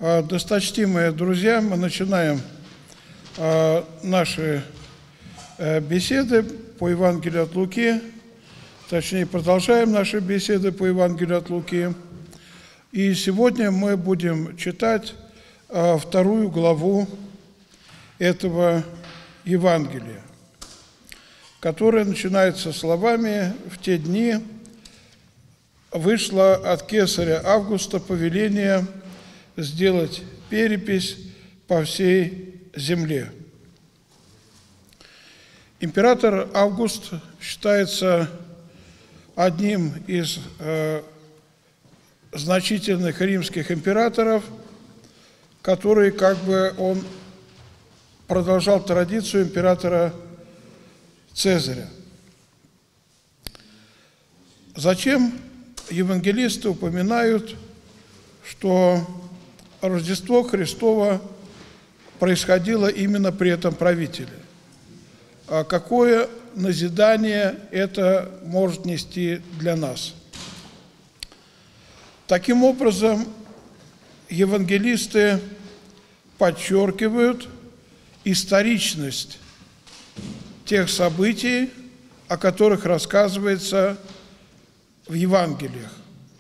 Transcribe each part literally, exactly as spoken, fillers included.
Досточтимые друзья, мы начинаем наши беседы по Евангелию от Луки, точнее, продолжаем наши беседы по Евангелию от Луки. И сегодня мы будем читать вторую главу этого Евангелия, которая начинается словами: «В те дни вышло от кесаря Августа повеление сделать перепись по всей земле». Император Август считается одним из э, значительных римских императоров, который, как бы, он продолжал традицию императора Цезаря. Зачем евангелисты упоминают, что Рождество Христово происходило именно при этом правителе? А какое назидание это может нести для нас? Таким образом, евангелисты подчеркивают историчность тех событий, о которых рассказывается в Евангелиях.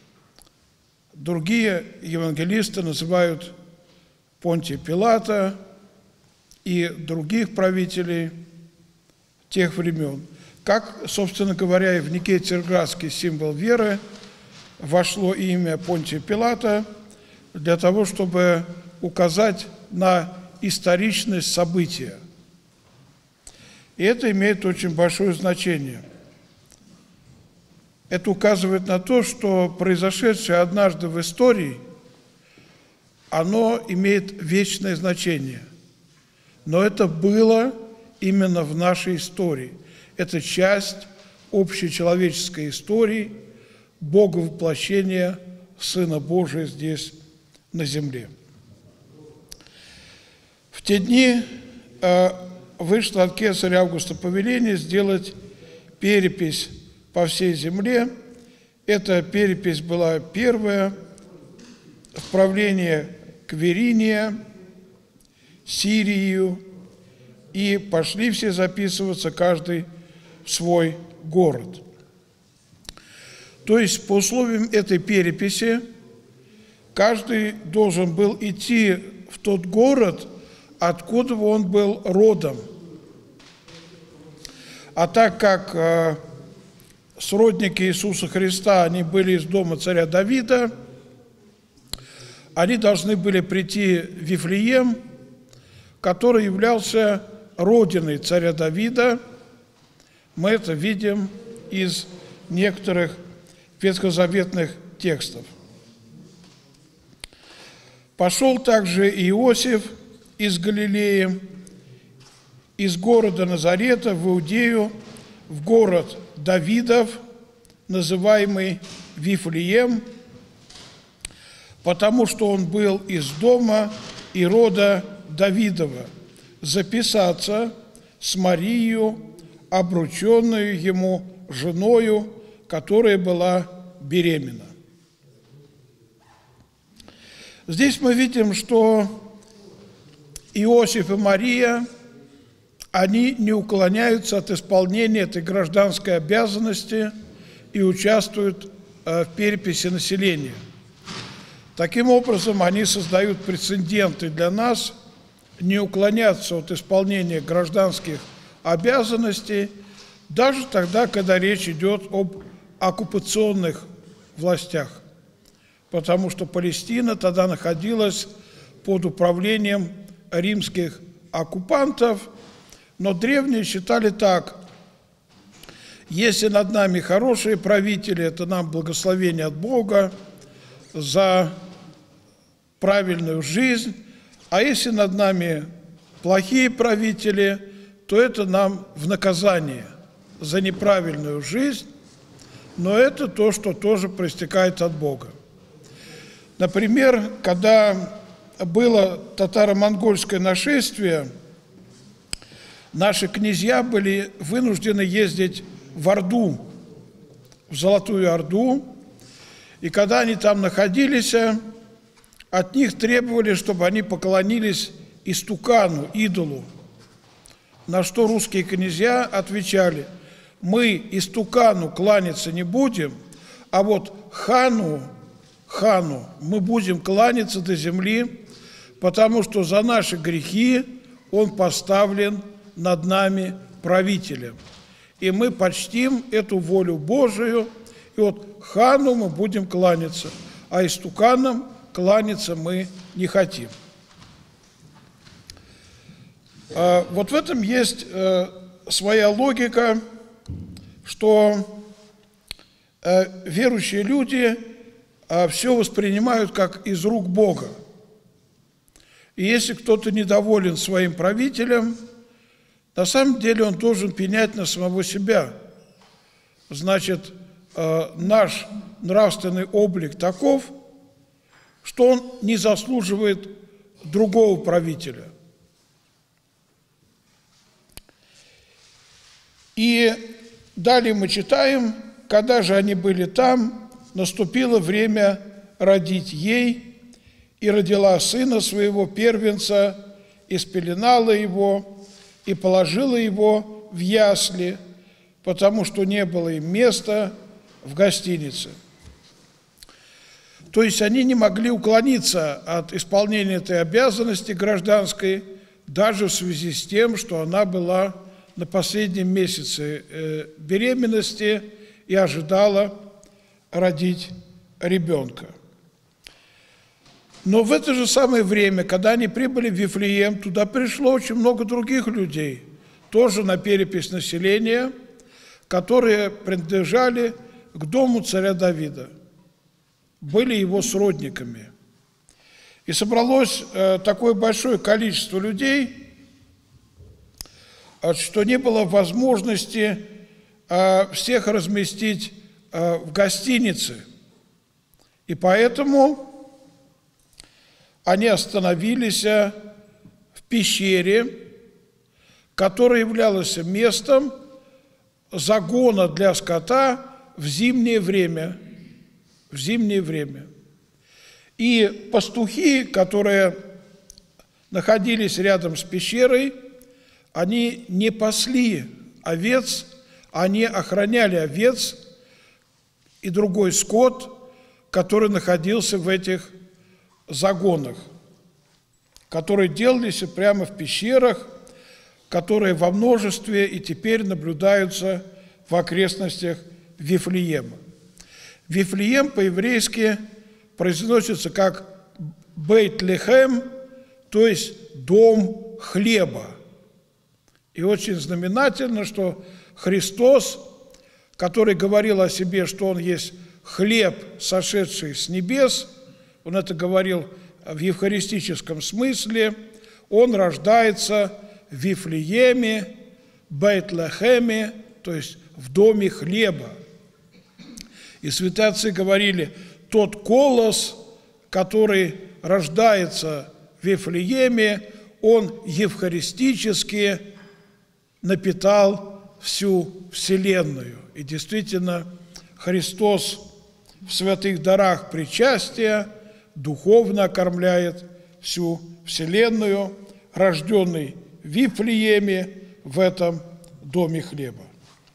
Другие евангелисты называют Понтия Пилата и других правителей тех времен. Как, собственно говоря, и в Никее-Царьградский символ веры вошло имя Понтия Пилата для того, чтобы указать на историчность события. И это имеет очень большое значение. Это указывает на то, что произошедшее однажды в истории, оно имеет вечное значение. Но это было именно в нашей истории. Это часть общечеловеческой истории Боговоплощения Сына Божия здесь, на земле. В те дни э, вышло от кесаря Августа повеление сделать перепись по всей земле. Эта перепись была первая в правлении Квириния, Сирию, и пошли все записываться, каждый в свой город. То есть по условиям этой переписи каждый должен был идти в тот город, откуда он был родом. А так как э, сродники Иисуса Христа, они были из дома царя Давида, они должны были прийти в Вифлеем, который являлся родиной царя Давида. Мы это видим из некоторых ветхозаветных текстов. Пошел также Иосиф из Галилеи, из города Назарета в Иудею, в город Давидов, называемый Вифлеем, потому что он был из дома и рода Давидова, записаться с Марией, обрученную ему женою, которая была беременна. Здесь мы видим, что Иосиф и Мария, они не уклоняются от исполнения этой гражданской обязанности и участвуют в переписи населения. Таким образом, они создают прецеденты для нас не уклоняться от исполнения гражданских обязанностей, даже тогда, когда речь идет об оккупационных властях, потому что Палестина тогда находилась под управлением римских оккупантов, но древние считали так: если над нами хорошие правители, это нам благословение от Бога за правильную жизнь, а если над нами плохие правители, то это нам в наказание за неправильную жизнь, но это то, что тоже проистекает от Бога. Например, когда было татаро-монгольское нашествие, наши князья были вынуждены ездить в Орду, в Золотую Орду, и когда они там находились, от них требовали, чтобы они поклонились истукану, идолу, на что русские князья отвечали: мы истукану кланяться не будем, а вот хану, хану мы будем кланяться до земли, потому что за наши грехи он поставлен над нами правителем. И мы почтим эту волю Божию, и вот хану мы будем кланяться, а истуканам кланяться мы не хотим. Вот в этом есть своя логика, что верующие люди все воспринимают как из рук Бога. И если кто-то недоволен своим правителем, на самом деле он должен пенять на самого себя. Значит, наш нравственный облик таков, что он не заслуживает другого правителя. И далее мы читаем: когда же они были там, наступило время родить ей, и родила сына своего первенца, и спеленала его, и положила его в ясли, потому что не было им места в гостинице. То есть они не могли уклониться от исполнения этой обязанности гражданской, даже в связи с тем, что она была на последнем месяце беременности и ожидала родить ребенка. Но в это же самое время, когда они прибыли в Вифлеем, туда пришло очень много других людей, тоже на перепись населения, которые принадлежали к дому царя Давида, были его сродниками. И собралось такое большое количество людей, что не было возможности всех разместить в гостинице. И поэтому они остановились в пещере, которая являлась местом загона для скота в зимнее время. В зимнее время. И пастухи, которые находились рядом с пещерой, они не пасли овец, они охраняли овец и другой скот, который находился в этих загонах, которые делались прямо в пещерах, которые во множестве и теперь наблюдаются в окрестностях Вифлеема. Вифлеем по-еврейски произносится как Бейт-Лехем, то есть дом хлеба. И очень знаменательно, что Христос, который говорил о себе, что Он есть хлеб, сошедший с небес, Он это говорил в евхаристическом смысле, Он рождается в Вифлееме, Бейт-Лехеме, то есть в доме хлеба. И святые отцы говорили: тот колос, который рождается в Вифлееме, он евхаристически напитал всю вселенную. И действительно, Христос в святых дарах причастия духовно окормляет всю вселенную, рожденный в Вифлееме, в этом доме хлеба.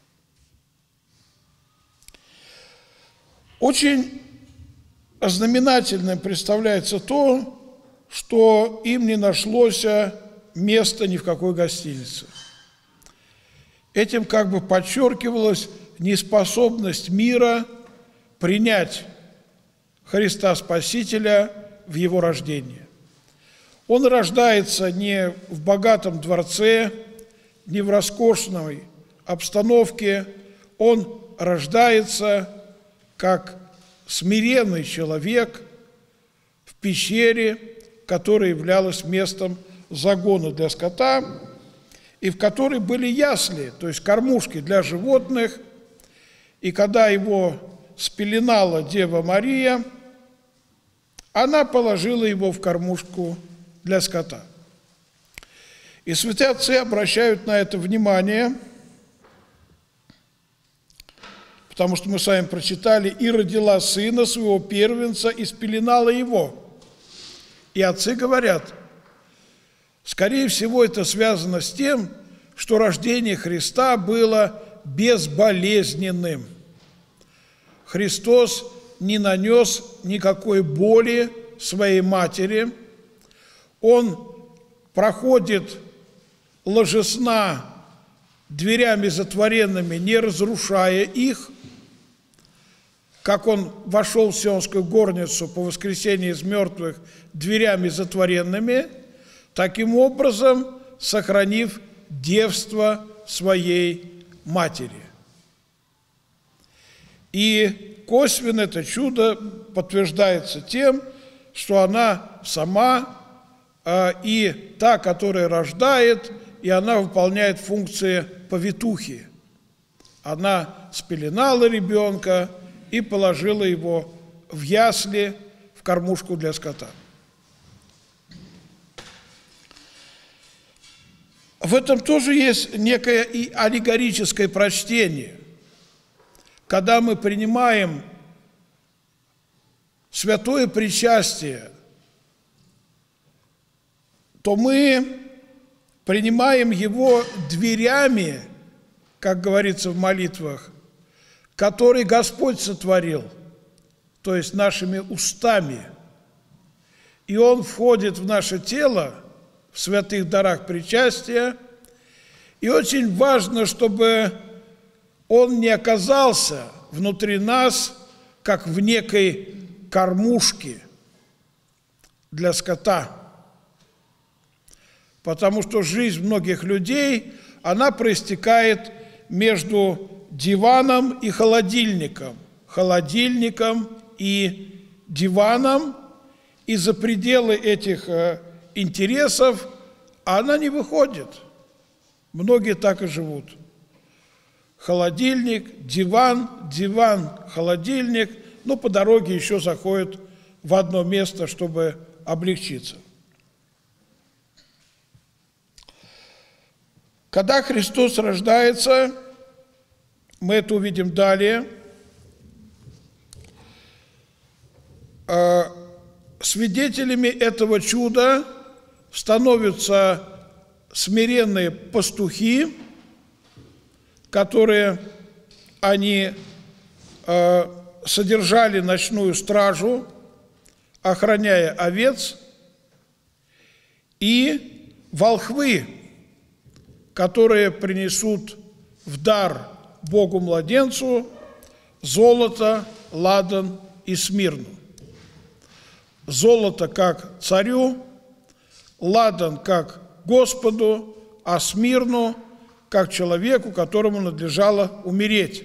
Очень знаменательным представляется то, что им не нашлось места ни в какой гостинице. Этим как бы подчеркивалась неспособность мира принять Христа Спасителя в его рождении. Он рождается не в богатом дворце, не в роскошной обстановке, он рождается как смиренный человек в пещере, которая являлась местом загона для скота, и в которой были ясли, то есть кормушки для животных. И когда его спеленала Дева Мария, она положила его в кормушку для скота. И святые отцы обращают на это внимание, потому что мы с вами прочитали: «И родила сына своего первенца, и спеленала его». И отцы говорят, скорее всего, это связано с тем, что рождение Христа было безболезненным. Христос не нанес никакой боли своей матери. Он проходит ложесна дверями затворенными, не разрушая их. Как он вошел в Сионскую горницу по воскресении из мертвых дверями затворенными, таким образом сохранив девство своей матери. И косвенно это чудо подтверждается тем, что она сама э, и та, которая рождает, и она выполняет функции повитухи. Она спеленала ребенка и положила его в ясли, в кормушку для скота. В этом тоже есть некое и аллегорическое прочтение. Когда мы принимаем святое причастие, то мы принимаем его дверями, как говорится в молитвах, которые Господь сотворил, то есть нашими устами. И Он входит в наше тело, в святых дарах причастия, и очень важно, чтобы Он не оказался внутри нас, как в некой кормушке для скота. Потому что жизнь многих людей, она проистекает между диваном и холодильником, холодильником и диваном, и за пределы этих э, интересов она не выходит. Многие так и живут. Холодильник, диван, диван, холодильник, но по дороге еще заходят в одно место, чтобы облегчиться. Когда Христос рождается, мы это увидим далее, свидетелями этого чуда становятся смиренные пастухи, которые они содержали ночную стражу, охраняя овец, и волхвы, которые принесут в дар Богу-младенцу золото, ладан и смирну. Золото как царю, ладан как Господу, а смирну как человеку, которому надлежало умереть.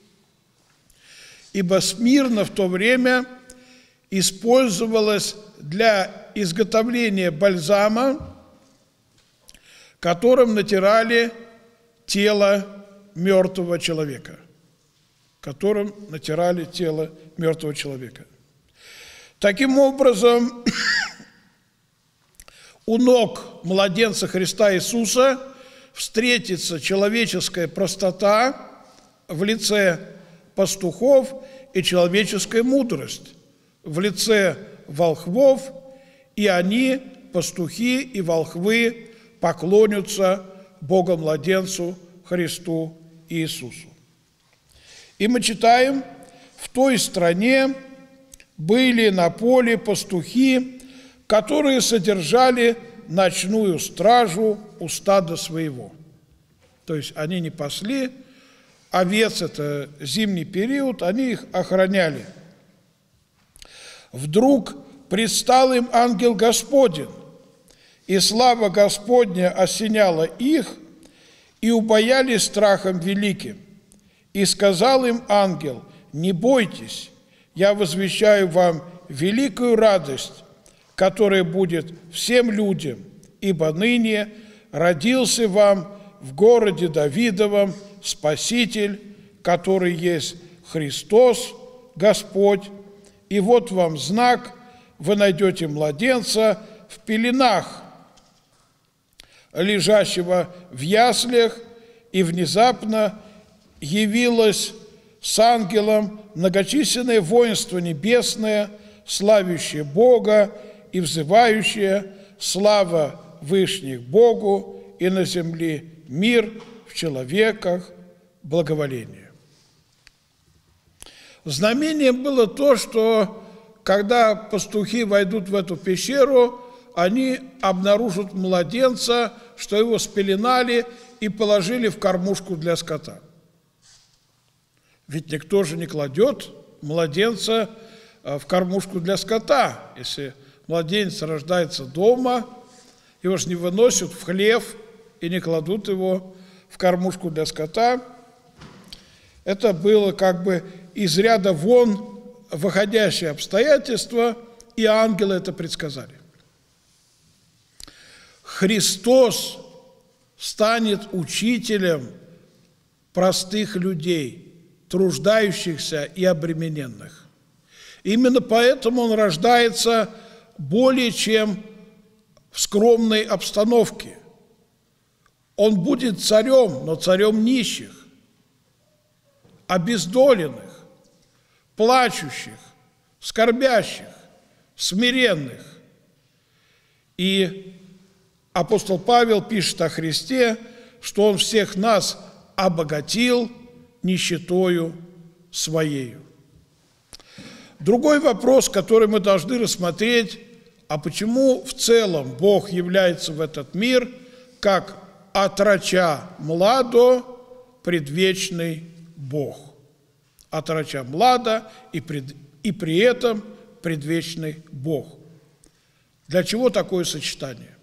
Ибо смирна в то время использовалась для изготовления бальзама, которым натирали тело мертвого человека. Которым натирали тело мертвого человека. Таким образом, у ног младенца Христа Иисуса встретится человеческая простота в лице пастухов и человеческая мудрость в лице волхвов, и они, пастухи и волхвы, поклонятся Богу-младенцу Христу Иисусу. И мы читаем, в той стране были на поле пастухи, которые содержали ночную стражу у стада своего. То есть они не пасли овец, это зимний период, они их охраняли. Вдруг предстал им ангел Господень, и слава Господня осеняла их, и убоялись страхом великим. И сказал им ангел: не бойтесь, я возвещаю вам великую радость, которая будет всем людям, ибо ныне родился вам в городе Давидовом Спаситель, который есть Христос, Господь. И вот вам знак: вы найдете младенца в пеленах, лежащего в яслях, и внезапно явилось с ангелом многочисленное воинство небесное, славящее Бога и взывающее: слава Вышних Богу, и на земле мир, в человеках благоволение. Знамением было то, что когда пастухи войдут в эту пещеру, они обнаружат младенца, что его спеленали и положили в кормушку для скота. Ведь никто же не кладет младенца в кормушку для скота. Если младенец рождается дома, его же не выносят в хлев и не кладут его в кормушку для скота. Это было как бы из ряда вон выходящее обстоятельство, и ангелы это предсказали. Христос станет учителем простых людей, труждающихся и обремененных. Именно поэтому Он рождается более чем в скромной обстановке. Он будет царем, но царем нищих, обездоленных, плачущих, скорбящих, смиренных. И апостол Павел пишет о Христе, что Он всех нас обогатил нищетою Своею. Другой вопрос, который мы должны рассмотреть: а почему в целом Бог является в этот мир как отроча младо предвечный Бог? Отроча младо и, пред, и при этом предвечный Бог. Для чего такое сочетание?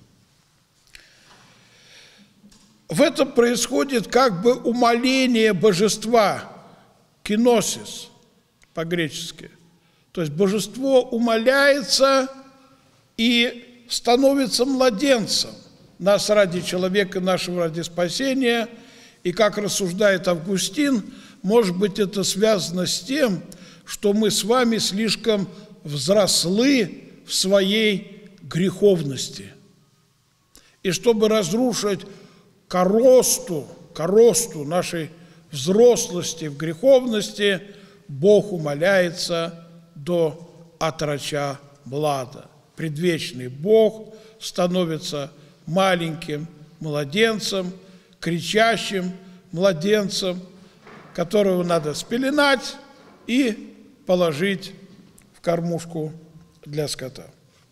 В этом происходит как бы умаление божества, киносис по-гречески. То есть божество умаляется и становится младенцем. Нас ради человека, нашего ради спасения. И как рассуждает Августин, может быть, это связано с тем, что мы с вами слишком взрослы в своей греховности. И чтобы разрушить коросту, коросту нашей взрослости в греховности, Бог умаляется до отроча млада. Предвечный Бог становится маленьким младенцем, кричащим младенцем, которого надо спеленать и положить в кормушку для скота.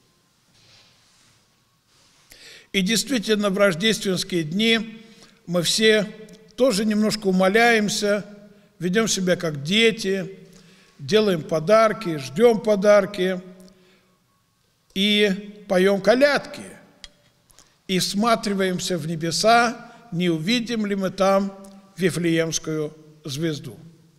И действительно, в рождественские дни мы все тоже немножко умаляемся, ведем себя как дети, делаем подарки, ждем подарки и поем колядки, и всматриваемся в небеса, не увидим ли мы там Вифлеемскую звезду.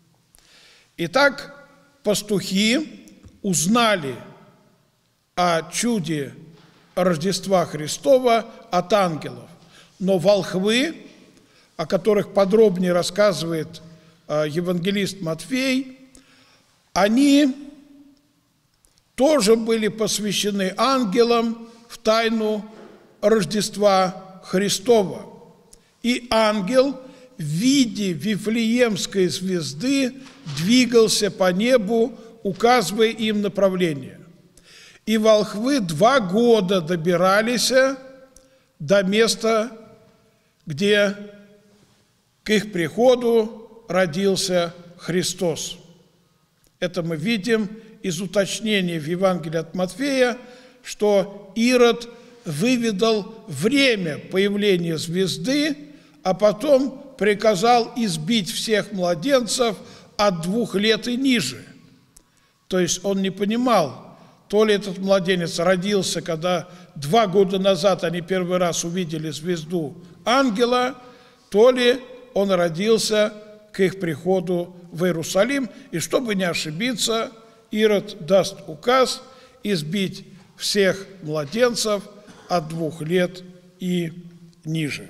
Итак, пастухи узнали о чуде Рождества Христова от ангелов, но волхвы, о которых подробнее рассказывает евангелист Матфей, они тоже были посвящены ангелам в тайну Рождества Христова. И ангел в виде Вифлеемской звезды двигался по небу, указывая им направление. И волхвы два года добирались до места, где к их приходу родился Христос. Это мы видим из уточнения в Евангелии от Матфея, что Ирод выведал время появления звезды, а потом приказал избить всех младенцев от двух лет и ниже. То есть он не понимал, то ли этот младенец родился, когда два года назад они первый раз увидели звезду ангела, то ли он родился к их приходу в Иерусалим. И чтобы не ошибиться, Ирод даст указ избить всех младенцев от двух лет и ниже.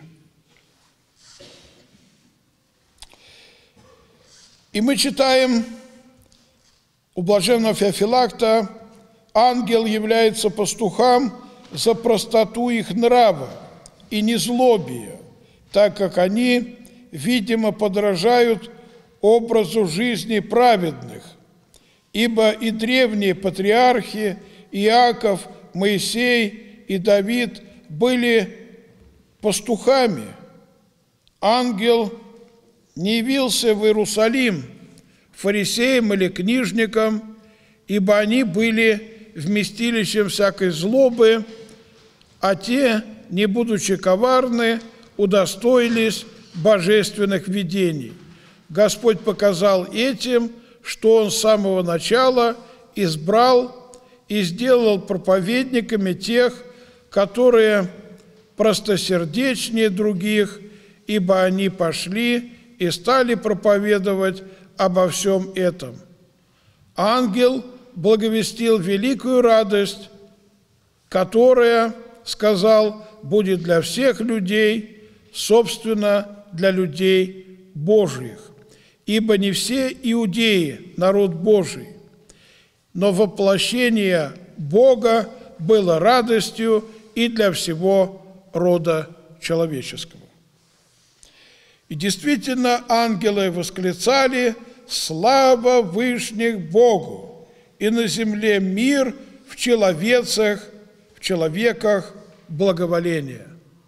И мы читаем у блаженного Феофилакта: ангел является пастухам за простоту их нрава и незлобие, так как они, видимо, подражают образу жизни праведных, ибо и древние патриархи Иаков Моисей и Давид были пастухами, ангел не явился в Иерусалим фарисеям или книжникам, ибо они были вместилищем всякой злобы, а те, не будучи коварны, удостоились божественных видений. Господь показал этим, что Он с самого начала избрал и сделал проповедниками тех, которые простосердечнее других, ибо они пошли и стали проповедовать обо всем этом. Ангел благовестил великую радость, которая, сказал, будет для всех людей, собственно, для людей Божьих. Ибо не все иудеи – народ Божий, но воплощение Бога было радостью и для всего рода человеческого. И действительно, ангелы восклицали: «Слава Вышних Богу! И на земле мир, в человецах, в человеках благоволение».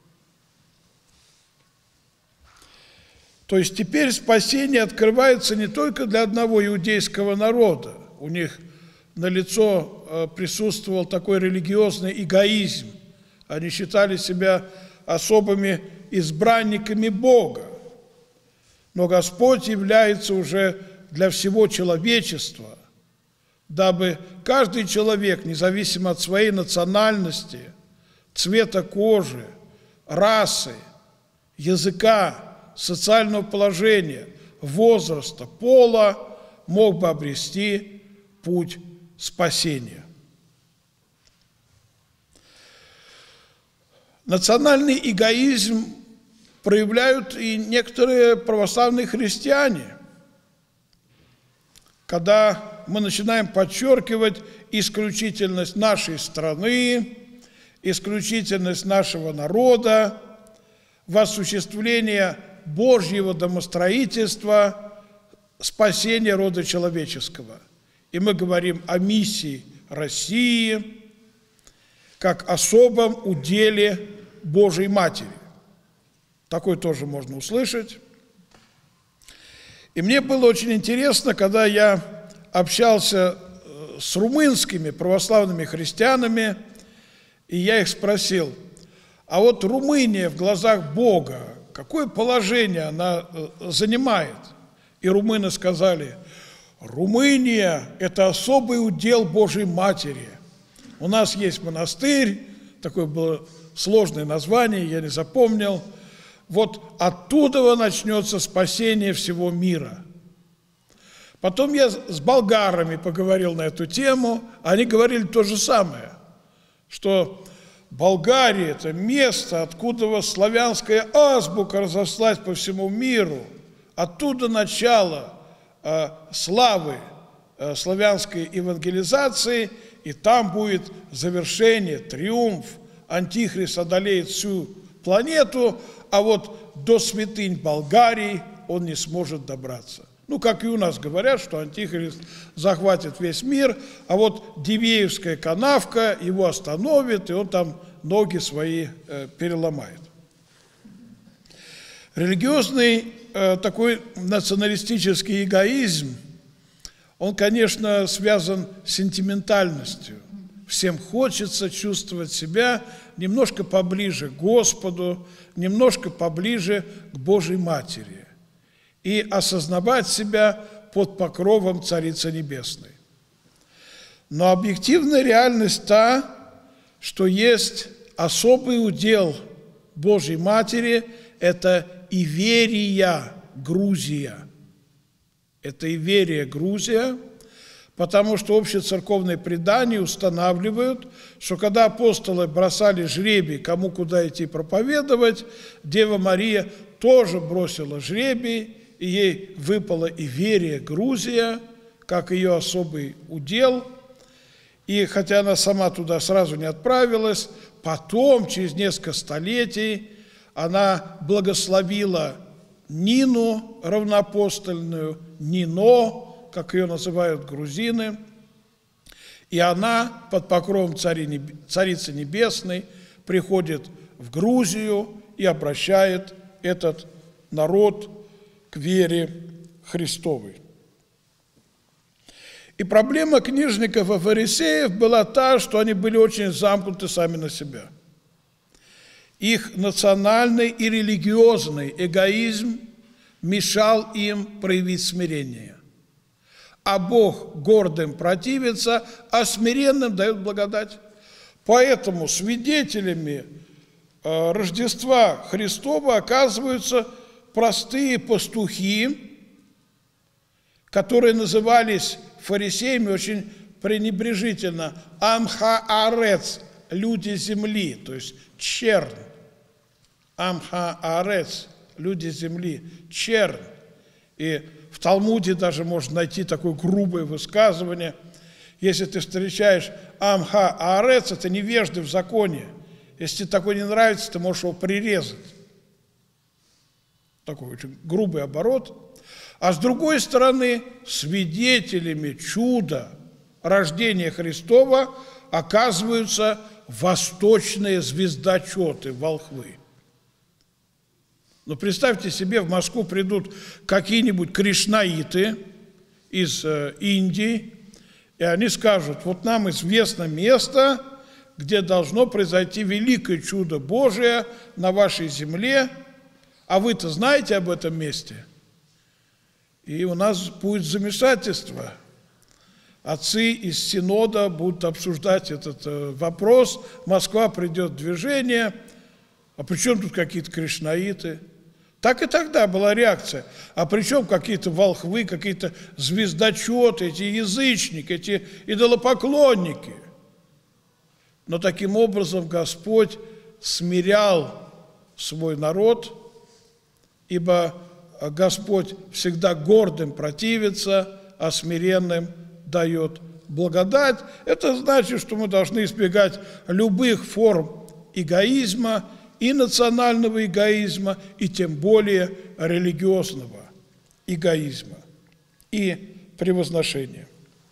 То есть теперь спасение открывается не только для одного иудейского народа. У них налицо присутствовал такой религиозный эгоизм. Они считали себя особыми избранниками Бога. Но Господь является уже для всего человечества, дабы каждый человек, независимо от своей национальности, цвета кожи, расы, языка, социального положения, возраста, пола, мог бы обрести путь спасения. Национальный эгоизм проявляют и некоторые православные христиане, когда мы начинаем подчеркивать исключительность нашей страны, исключительность нашего народа в осуществлении Божьего домостроительства, спасения рода человеческого. И мы говорим о миссии России как особом уделе Божьей Матери. Такое тоже можно услышать. И мне было очень интересно, когда я общался с румынскими православными христианами, и я их спросил: а вот Румыния в глазах Бога, какое положение она занимает? И румыны сказали: Румыния – это особый удел Божьей Матери. У нас есть монастырь, такое было сложное название, я не запомнил. Вот оттуда начнется спасение всего мира. Потом я с болгарами поговорил на эту тему, они говорили то же самое, что Болгария – это место, откуда славянская азбука разослась по всему миру, оттуда начало э, славы э, славянской евангелизации, и там будет завершение, триумф, антихрист одолеет всю планету, а вот до святынь Болгарии он не сможет добраться. Ну, как и у нас говорят, что антихрист захватит весь мир, а вот Дивеевская канавка его остановит, и он там ноги свои э, переломает. Религиозный э, такой националистический эгоизм, он, конечно, связан с сентиментальностью. Всем хочется чувствовать себя немножко поближе к Господу, немножко поближе к Божьей Матери и осознавать себя под покровом Царицы Небесной. Но объективная реальность та, что есть особый удел Божьей Матери – это Иверия Грузия. Это Иверия Грузия, потому что общецерковные предания устанавливают, что когда апостолы бросали жребий, кому куда идти проповедовать, Дева Мария тоже бросила жребий, и ей выпала Иверия Грузия, как ее особый удел. И хотя она сама туда сразу не отправилась, потом, через несколько столетий, она благословила Нину равноапостольную, Нино, как ее называют грузины. И она под покровом Царицы Небесной приходит в Грузию и обращает этот народ к вере Христовой. И проблема книжников и фарисеев была та, что они были очень замкнуты сами на себя. Их национальный и религиозный эгоизм мешал им проявить смирение. А Бог гордым противится, а смиренным дает благодать. Поэтому свидетелями э, Рождества Христова оказываются простые пастухи, которые назывались фарисеями очень пренебрежительно амха-арец, люди земли, то есть чернь. Амха-арец, люди земли, чернь. И в Талмуде даже можно найти такое грубое высказывание. Если ты встречаешь амха-арец, это невежды в законе. Если тебе такое не нравится, ты можешь его прирезать. Такой очень грубый оборот. А с другой стороны, свидетелями чуда рождения Христова оказываются восточные звездочеты, волхвы. Но представьте себе, в Москву придут какие-нибудь кришнаиты из э, Индии, и они скажут: вот нам известно место, где должно произойти великое чудо Божие на вашей земле, а вы-то знаете об этом месте? И у нас будет замешательство. Отцы из Синода будут обсуждать этот вопрос. Москва придет в движение. А при чем тут какие-то кришнаиты? Так и тогда была реакция. А при чем какие-то волхвы, какие-то звездочеты, эти язычники, эти идолопоклонники? Но таким образом Господь смирял свой народ, ибо Господь всегда гордым противится, а смиренным дает благодать. Это значит, что мы должны избегать любых форм эгоизма, и национального эгоизма, и тем более религиозного эгоизма и превозношения.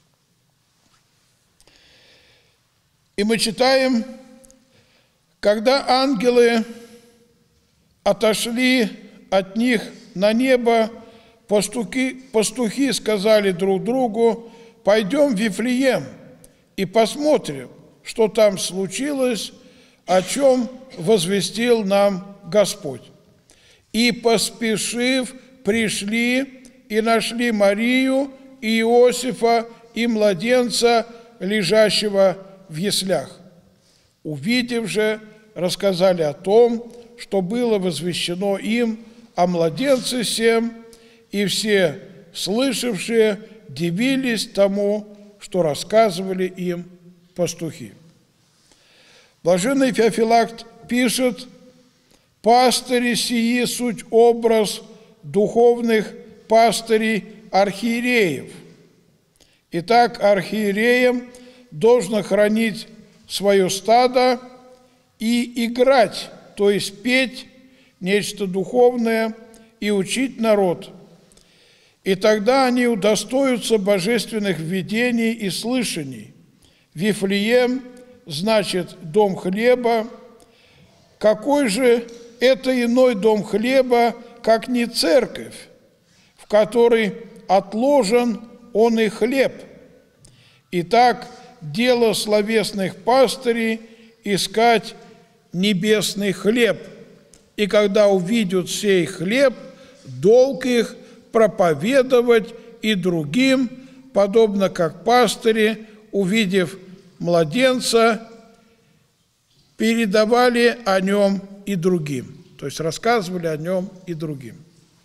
И мы читаем: когда ангелы отошли от них на небо, пастухи, пастухи сказали друг другу: пойдем в Вифлеем и посмотрим, что там случилось, о чем возвестил нам Господь. И, поспешив, пришли и нашли Марию и Иосифа и младенца, лежащего в яслях. Увидев же, рассказали о том, что было возвещено им о младенце сем, и все слышавшие дивились тому, что рассказывали им пастухи. Блаженный Феофилакт пишет: пастыри сии суть образ духовных пастырей архиереев. Итак, архиереям должно хранить свое стадо и играть, то есть петь нечто духовное и учить народ. И тогда они удостоятся божественных видений и слышаний. Вифлеем значит дом хлеба. Какой же это иной дом хлеба, как не церковь, в которой отложен он и хлеб? Итак, дело словесных пастырей искать небесный хлеб, и когда увидят сей хлеб, долг их проповедовать и другим, подобно как пастыри, увидев младенца, передавали о нем и другим, то есть рассказывали о нем и другим.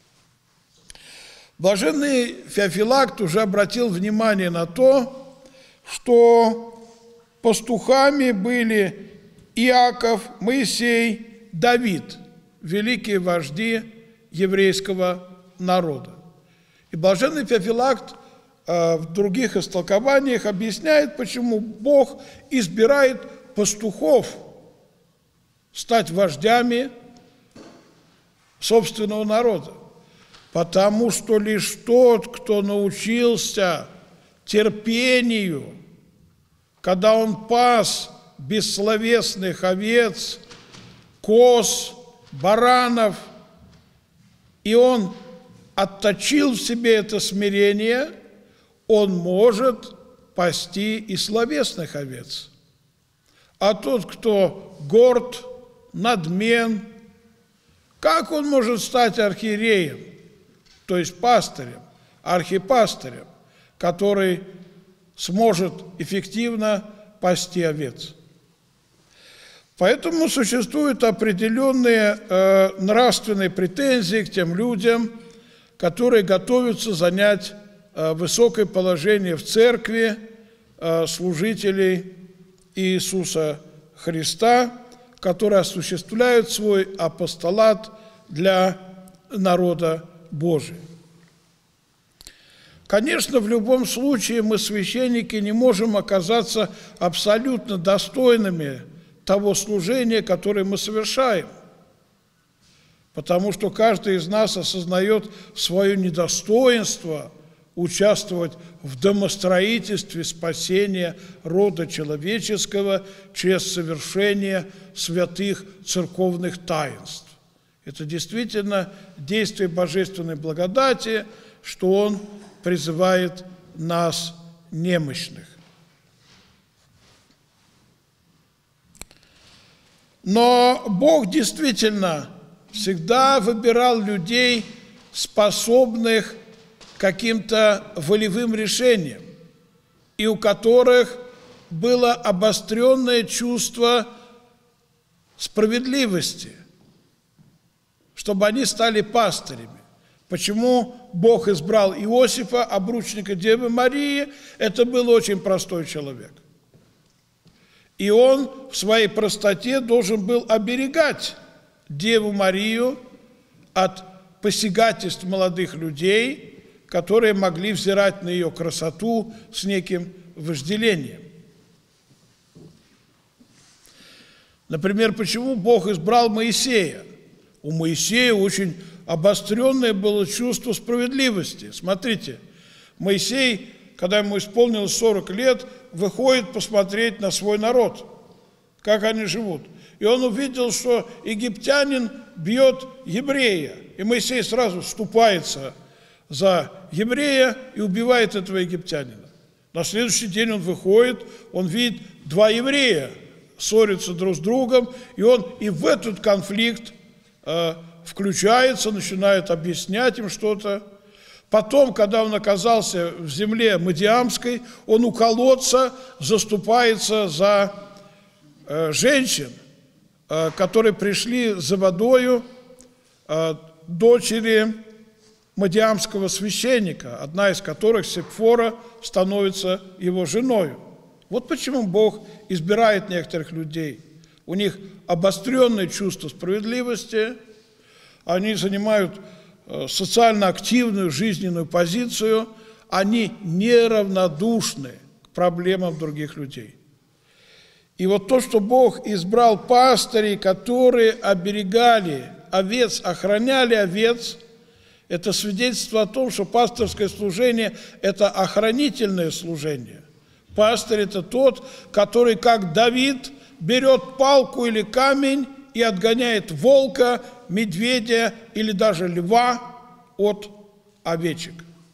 Блаженный Феофилакт уже обратил внимание на то, что пастухами были Иаков, Моисей, Давид, великие вожди еврейского народа. И блаженный Феофилакт в других истолкованиях объясняет, почему Бог избирает пастухов стать вождями собственного народа. Потому что лишь тот, кто научился терпению когда он пас бессловесных овец, коз, баранов, и он отточил в себе это смирение, он может пасти и словесных овец. А тот, кто горд, надмен, как он может стать архиереем, то есть пастырем, архипастырем, который сможет эффективно пасти овец? Поэтому существуют определенные э, нравственные претензии к тем людям, которые готовятся занять э, высокое положение в церкви э, служителей Иисуса Христа, которые осуществляют свой апостолат для народа Божия. Конечно, в любом случае мы, священники, не можем оказаться абсолютно достойными того служения, которое мы совершаем, потому что каждый из нас осознает свое недостоинство участвовать в домостроительстве спасения рода человеческого через совершение святых церковных таинств. Это действительно действие божественной благодати, что Он призывает нас, немощных. Но Бог действительно всегда выбирал людей, способных к каким-то волевым решениям, и у которых было обостренное чувство справедливости, чтобы они стали пастырями. Почему Бог избрал Иосифа, обручника Девы Марии? Это был очень простой человек. И он в своей простоте должен был оберегать Деву Марию от посягательств молодых людей, которые могли взирать на ее красоту с неким вожделением. Например, почему Бог избрал Моисея? У Моисея очень обостренное было чувство справедливости. Смотрите, Моисей, когда ему исполнилось сорок лет, выходит посмотреть на свой народ, как они живут. И он увидел, что египтянин бьет еврея. И Моисей сразу вступается за еврея и убивает этого египтянина. На следующий день он выходит, он видит два еврея ссорятся друг с другом, и он и в этот конфликт э, включается, начинает объяснять им что-то. Потом, когда он оказался в земле Мадиамской, он у колодца заступается за э, женщин, э, которые пришли за водою, э, дочери мадиамского священника, одна из которых, Сепфора, становится его женой. Вот почему Бог избирает некоторых людей. У них обостренное чувство справедливости, они занимают социально активную жизненную позицию, они неравнодушны к проблемам других людей. И вот то, что Бог избрал пастырей, которые оберегали овец, охраняли овец, это свидетельство о том, что пасторское служение – это охранительное служение. Пастырь – это тот, который, как Давид, берет палку или камень и отгоняет волка, медведя или даже льва от овечек.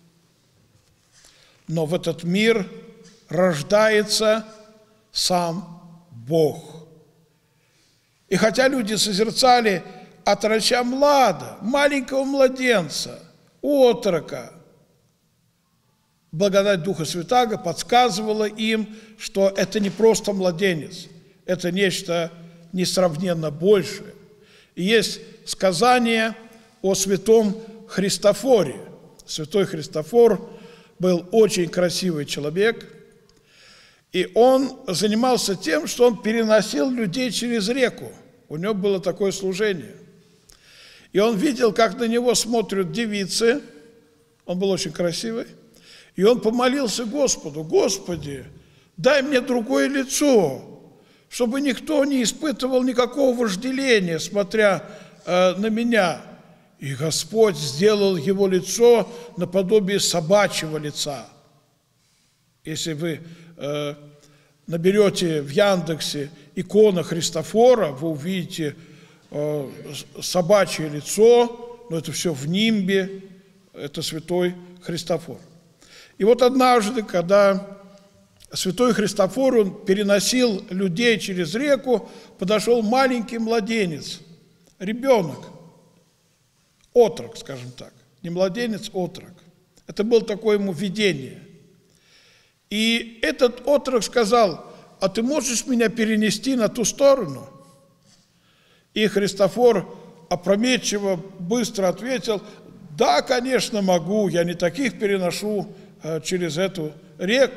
Но в этот мир рождается сам Бог. И хотя люди созерцали отроча млада, маленького младенца, отрока, благодать Духа Святаго подсказывала им, что это не просто младенец, это нечто несравненно большее. И есть сказание о святом Христофоре. Святой Христофор был очень красивый человек, и он занимался тем, что он переносил людей через реку. У него было такое служение. И он видел, как на него смотрят девицы, он был очень красивый, и он помолился Господу: «Господи, дай мне другое лицо, чтобы никто не испытывал никакого вожделения, смотря э, на меня». И Господь сделал его лицо наподобие собачьего лица. Если вы э, наберете в Яндексе икона Христофора, вы увидите э, собачье лицо, но это все в нимбе, это святой Христофор. И вот однажды, когда святой Христофор, он переносил людей через реку, подошел маленький младенец, ребенок, отрок, скажем так, не младенец, отрок. Это было такое ему видение. И этот отрок сказал: а ты можешь меня перенести на ту сторону? И Христофор опрометчиво, быстро ответил: да, конечно, могу, я не таких переношу э, через эту реку.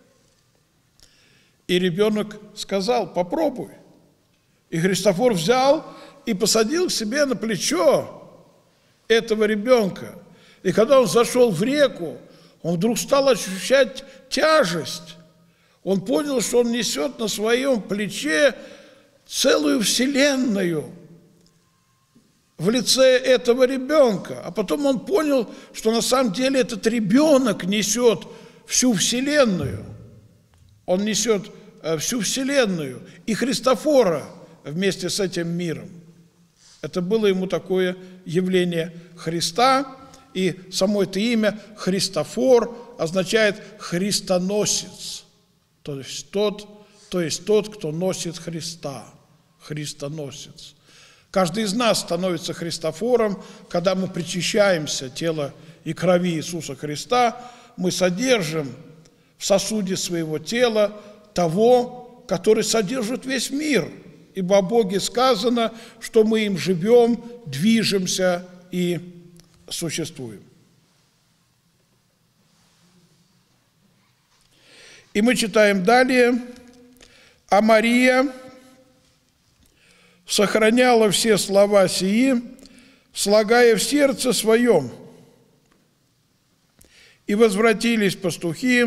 И ребенок сказал: попробуй. И Христофор взял и посадил к себе на плечо этого ребенка. И когда он зашел в реку, он вдруг стал ощущать тяжесть. Он понял, что он несет на своем плече целую вселенную в лице этого ребенка. А потом он понял, что на самом деле этот ребенок несет всю вселенную. Он несет всю вселенную и Христофора вместе с этим миром. Это было ему такое явление Христа. И само это имя Христофор означает христоносец, то есть тот, то есть тот, кто носит Христа, христоносец. Каждый из нас становится Христофором, когда мы причащаемся тела и крови Иисуса Христа, мы содержим в сосуде своего тела того, который содержит весь мир, ибо о Боге сказано, что мы им живем, движемся и существуем. И мы читаем далее: а Мария сохраняла все слова сии, слагая в сердце своем. И возвратились пастухи,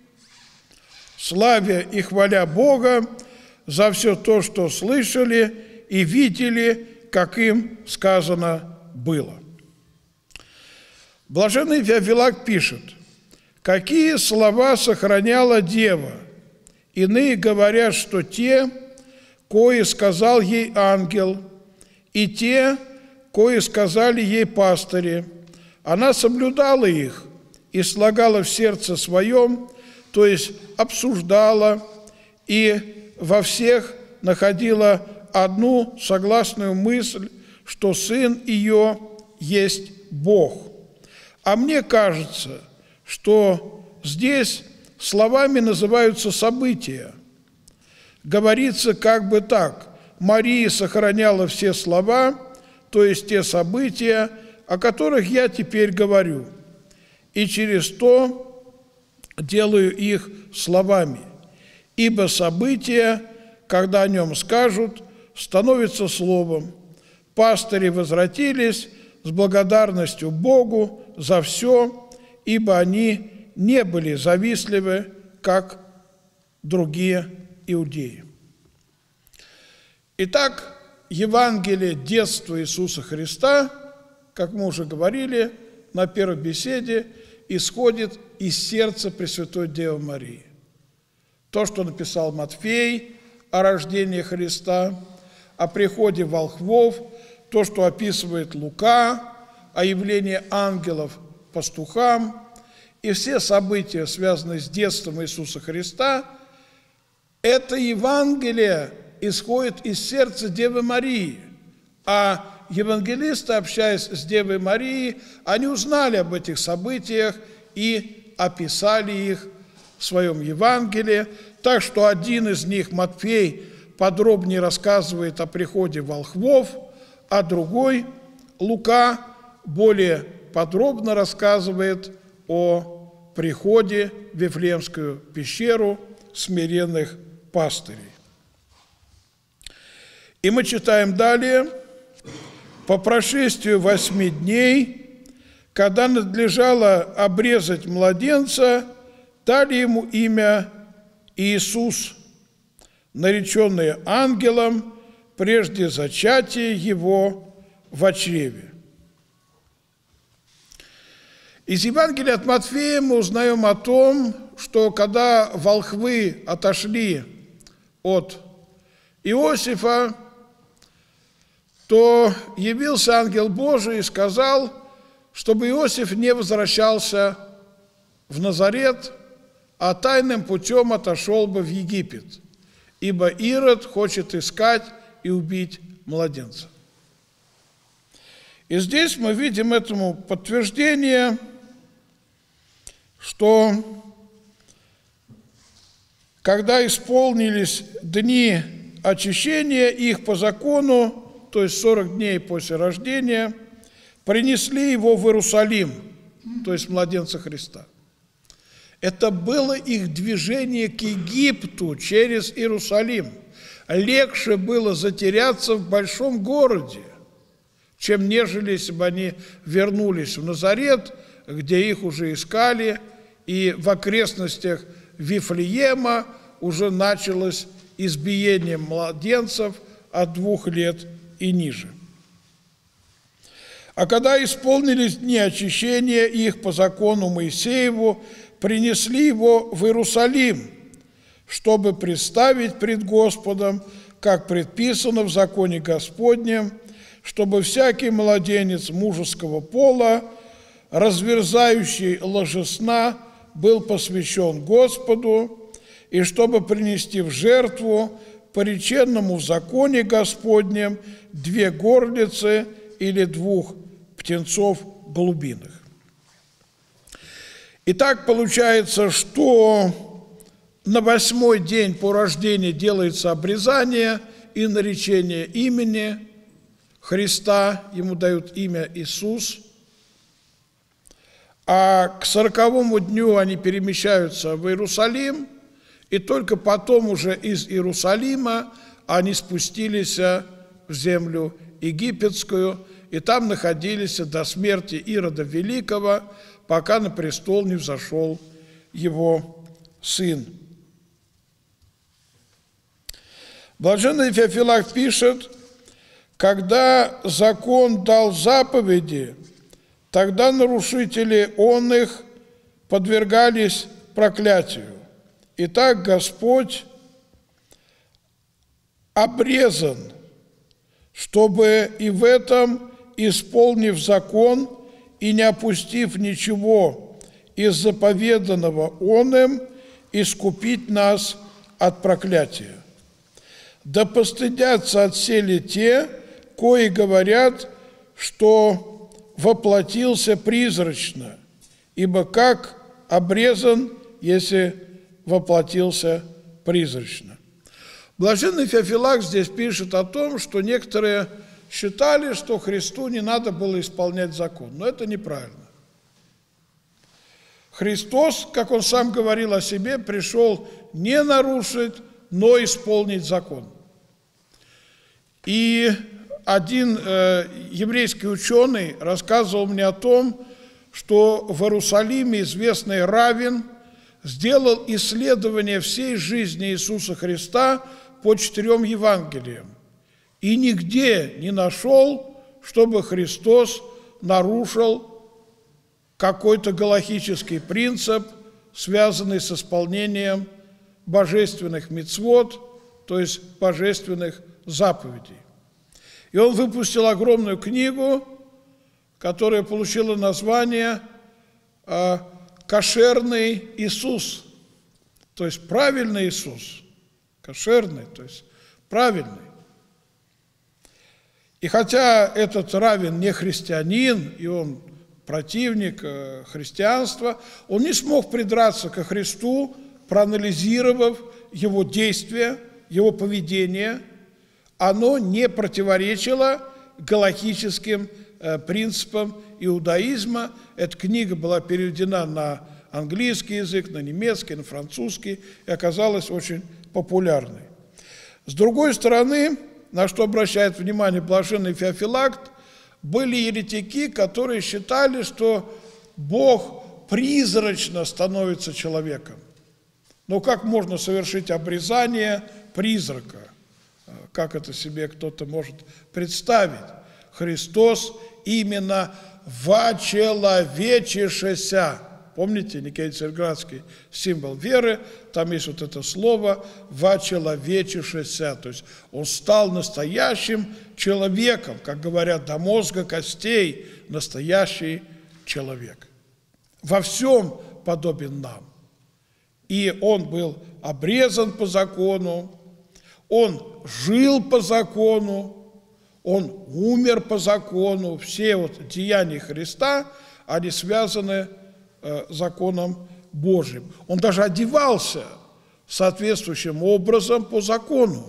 славя и хваля Бога за все то, что слышали и видели, как им сказано было. Блаженный Феофилакт пишет: какие слова сохраняла дева? Иные говорят, что те, кои сказал ей ангел, и те, кои сказали ей пастыри. Она соблюдала их и слагала в сердце своем, то есть обсуждала, и во всех находила одну согласную мысль, что Сын ее есть Бог. А мне кажется, что здесь словами называются события. Говорится как бы так: Мария сохраняла все слова, то есть те события, о которых я теперь говорю, и через то делаю их словами. Ибо события, когда о нем скажут, становятся словом. Пастыри возвратились с благодарностью Богу за все, ибо они не были завистливы, как другие иудеи. Итак, Евангелие детства Иисуса Христа, как мы уже говорили на первой беседе, исходит из сердца Пресвятой Девы Марии. То, что написал Матфей о рождении Христа, о приходе волхвов, то, что описывает Лука, о явлении ангелов пастухам, и все события, связанные с детством Иисуса Христа, это Евангелие исходит из сердца Девы Марии. А евангелисты, общаясь с Девой Марией, они узнали об этих событиях и описали их в своем Евангелии. Так что один из них, Матфей, подробнее рассказывает о приходе волхвов, а другой, Лука, более подробно рассказывает о приходе в Вифлеемскую пещеру смиренных пастырей. И мы читаем далее: по прошествию восьми дней, когда надлежало обрезать младенца, дали ему имя Иисус, нареченное ангелом прежде зачатия его во чреве. Из Евангелия от Матфея мы узнаем о том, что когда волхвы отошли от Иосифа, то явился ангел Божий и сказал, чтобы Иосиф не возвращался в Назарет, а тайным путем отошел бы в Египет, ибо Ирод хочет искать и убить младенца. И здесь мы видим этому подтверждение, что когда исполнились дни очищения их по закону, то есть сорок дней после рождения, принесли его в Иерусалим, то есть младенца Христа. Это было их движение к Египту через Иерусалим. Легче было затеряться в большом городе, чем нежели, если бы они вернулись в Назарет, где их уже искали, и в окрестностях Вифлеема уже началось избиение младенцев от двух лет и ниже. А когда исполнились дни очищения их по закону Моисееву, принесли его в Иерусалим, чтобы представить пред Господом, как предписано в законе Господнем, чтобы всякий младенец мужеского пола, разверзающий ложесна, был посвящен Господу, и чтобы принести в жертву пореченному в законе Господнем две горлицы или двух птенцов голубиных. Итак, получается, что на восьмой день по рождению делается обрезание и наречение имени Христа, ему дают имя Иисус, а к сороковому дню они перемещаются в Иерусалим, и только потом уже из Иерусалима они спустились в землю египетскую, и там находились до смерти Ирода Великого, пока на престол не взошел его сын. Блаженный Феофилакт пишет: когда закон дал заповеди, тогда нарушители он их подвергались проклятию. Итак, Господь обрезан, чтобы и в этом, исполнив закон и не опустив ничего из заповеданного он им, искупить нас от проклятия. Да постыдятся отселе те, кои говорят, что воплотился призрачно, ибо как обрезан, если воплотился призрачно. Блаженный Феофилакт здесь пишет о том, что некоторые считали, что Христу не надо было исполнять закон, но это неправильно. Христос, как он сам говорил о себе, пришел не нарушить, но исполнить закон. И один э, еврейский ученый рассказывал мне о том, что в Иерусалиме известный раввин сделал исследование всей жизни Иисуса Христа по четырем Евангелиям. И нигде не нашел, чтобы Христос нарушил какой-то галахический принцип, связанный с исполнением божественных мицвот, то есть божественных заповедей. И он выпустил огромную книгу, которая получила название «Кошерный Иисус», то есть правильный Иисус, кошерный, то есть правильный. И хотя этот раввин не христианин, и он противник христианства, он не смог придраться ко Христу, проанализировав его действия, его поведение. Оно не противоречило галахическим принципам иудаизма. Эта книга была переведена на английский язык, на немецкий, на французский и оказалась очень популярной. С другой стороны, на что обращает внимание блаженный Феофилакт, были еретики, которые считали, что Бог призрачно становится человеком. Но как можно совершить обрезание призрака? Как это себе кто-то может представить? Христос именно «вочеловечишеся». Помните, Никей Царьградский символ веры, там есть вот это слово «вочеловечишеся», то есть он стал настоящим человеком, как говорят, до мозга костей, настоящий человек. Во всем подобен нам. И он был обрезан по закону, он жил по закону, он умер по закону. Все вот деяния Христа, они связаны э, законом Божьим. Он даже одевался соответствующим образом по закону.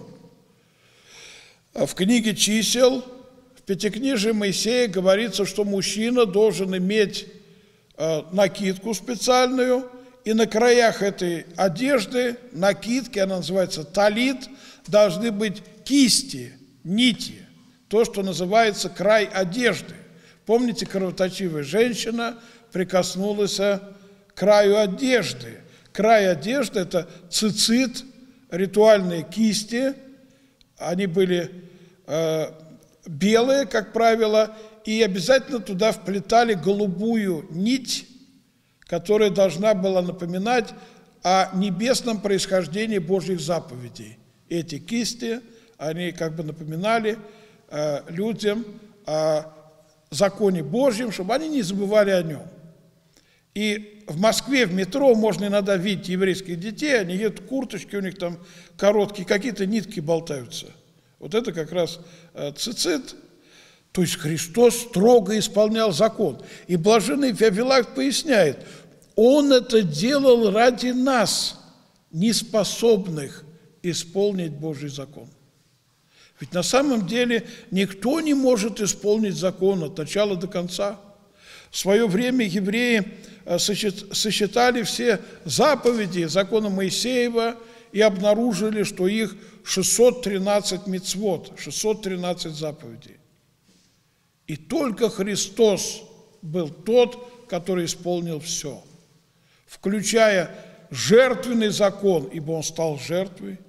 В книге «Чисел», в Пятикнижии Моисея говорится, что мужчина должен иметь э, накидку специальную, и на краях этой одежды, накидки, она называется талит, должны быть кисти, нити, то, что называется край одежды. Помните, кровоточивая женщина прикоснулась к краю одежды. Край одежды – это цицит, ритуальные кисти, они были э, белые, как правило, и обязательно туда вплетали голубую нить, которая должна была напоминать о небесном происхождении Божьих заповедей. Эти кисти, они как бы напоминали э, людям о законе Божьем, чтобы они не забывали о нем. И в Москве, в метро можно иногда видеть еврейских детей, они едут в курточки, у них там короткие, какие-то нитки болтаются. Вот это как раз э, цицит. То есть Христос строго исполнял закон. И блаженный Феофилакт поясняет, Он это делал ради нас, неспособных исполнить Божий закон. Ведь на самом деле никто не может исполнить закон от начала до конца. В свое время евреи сосчитали все заповеди закона Моисеева и обнаружили, что их шестьсот тринадцать мицвот, шестьсот тринадцать заповедей. И только Христос был тот, который исполнил все, включая жертвенный закон, ибо Он стал жертвой,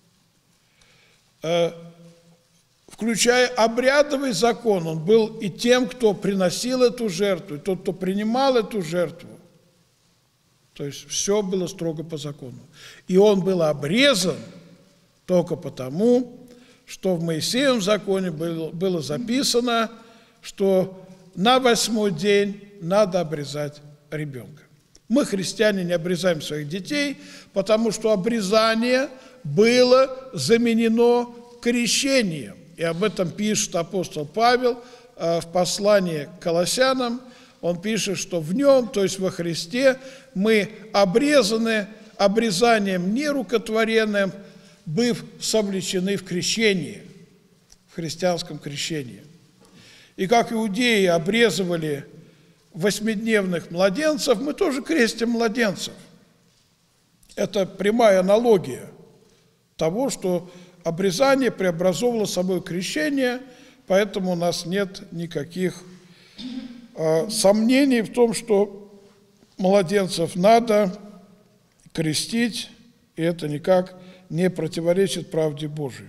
включая обрядовый закон, Он был и тем, кто приносил эту жертву, и тот, кто принимал эту жертву. То есть все было строго по закону. И Он был обрезан только потому, что в Моисеевом законе было, было записано, что на восьмой день надо обрезать ребенка. Мы, христиане, не обрезаем своих детей, потому что обрезание было заменено крещением. И об этом пишет апостол Павел в послании к Колоссянам. Он пишет, что в нем, то есть во Христе, мы обрезаны обрезанием нерукотворенным, быв совлечены в крещении, в христианском крещении. И как иудеи обрезывали восьмидневных младенцев, мы тоже крестим младенцев. Это прямая аналогия того, что обрезание преобразовывало собой крещение, поэтому у нас нет никаких э, сомнений в том, что младенцев надо крестить, и это никак не противоречит правде Божией.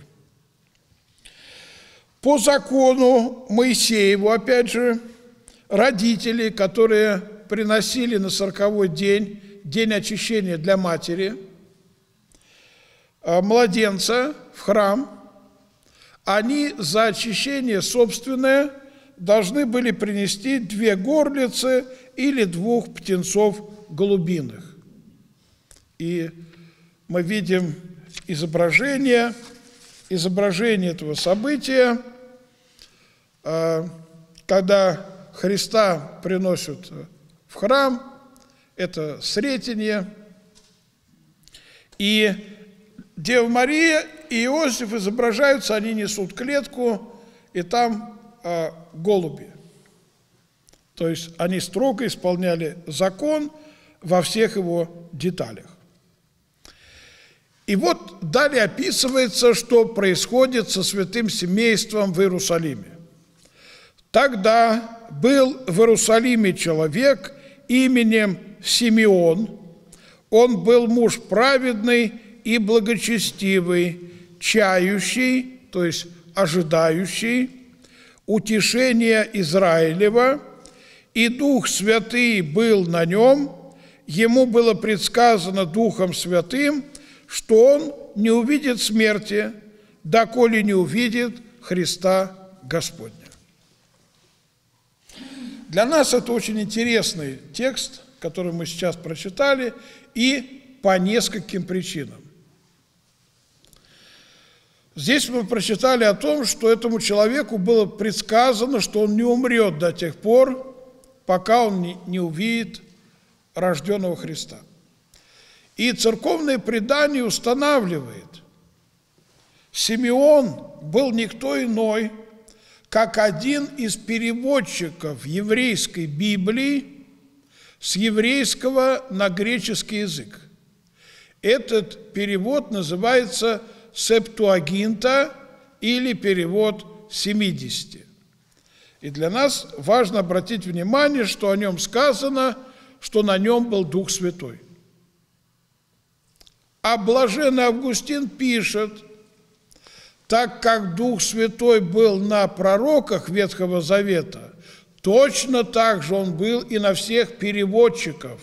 По закону Моисееву, опять же, родители, которые приносили на сороковой день, день очищения для матери, младенца в храм, они за очищение собственное должны были принести две горлицы или двух птенцов голубиных. И мы видим изображение, изображение этого события, когда Христа приносят в храм, это Сретенье, и Дева Мария и Иосиф изображаются, они несут клетку, и там а, голуби. То есть они строго исполняли закон во всех его деталях. И вот далее описывается, что происходит со святым семейством в Иерусалиме. Тогда был в Иерусалиме человек именем Симеон. Он был муж праведный и благочестивый, чающий, то есть ожидающий, утешения Израилева и Дух Святый был на нем, ему было предсказано Духом Святым, что он не увидит смерти, доколе не увидит Христа Господня». Для нас это очень интересный текст, который мы сейчас прочитали, и по нескольким причинам. Здесь мы прочитали о том, что этому человеку было предсказано, что он не умрет до тех пор, пока он не увидит рожденного Христа. И церковное предание устанавливает, Симеон был никто иной, как один из переводчиков еврейской Библии с еврейского на греческий язык. Этот перевод называется Септуагинта или перевод семидесяти. И для нас важно обратить внимание, что о нем сказано, что на нем был Дух Святой. А блаженный Августин пишет: так как Дух Святой был на пророках Ветхого Завета, точно так же он был и на всех переводчиков,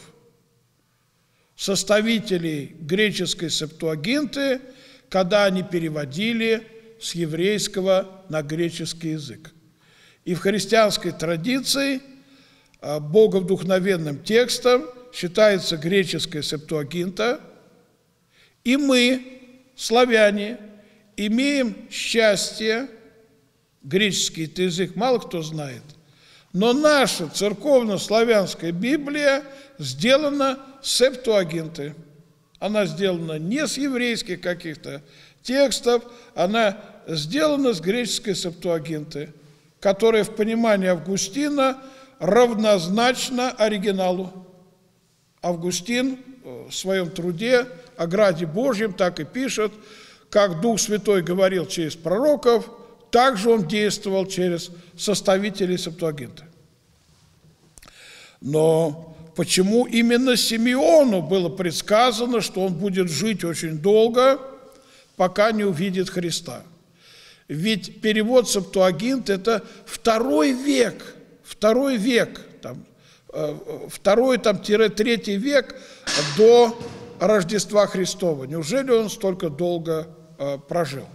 составителей греческой Септуагинты, когда они переводили с еврейского на греческий язык. И в христианской традиции боговдухновенным текстом считается греческая Септуагинта, и мы, славяне, имеем счастье, греческий язык мало кто знает, но наша церковно-славянская Библия сделана с Септуагинты. Она сделана не с еврейских каких-то текстов, она сделана с греческой Септуагинты, которая в понимании Августина равнозначна оригиналу. Августин в своем труде о Граде Божьем так и пишет: как Дух Святой говорил через пророков, так же он действовал через составителей Септуагинты. Но почему именно Симеону было предсказано, что он будет жить очень долго, пока не увидит Христа? Ведь перевод Септуагинт – это второй век, второй век, там, второй, там, третий век до Рождества Христова. Неужели он столько долго э, прожил?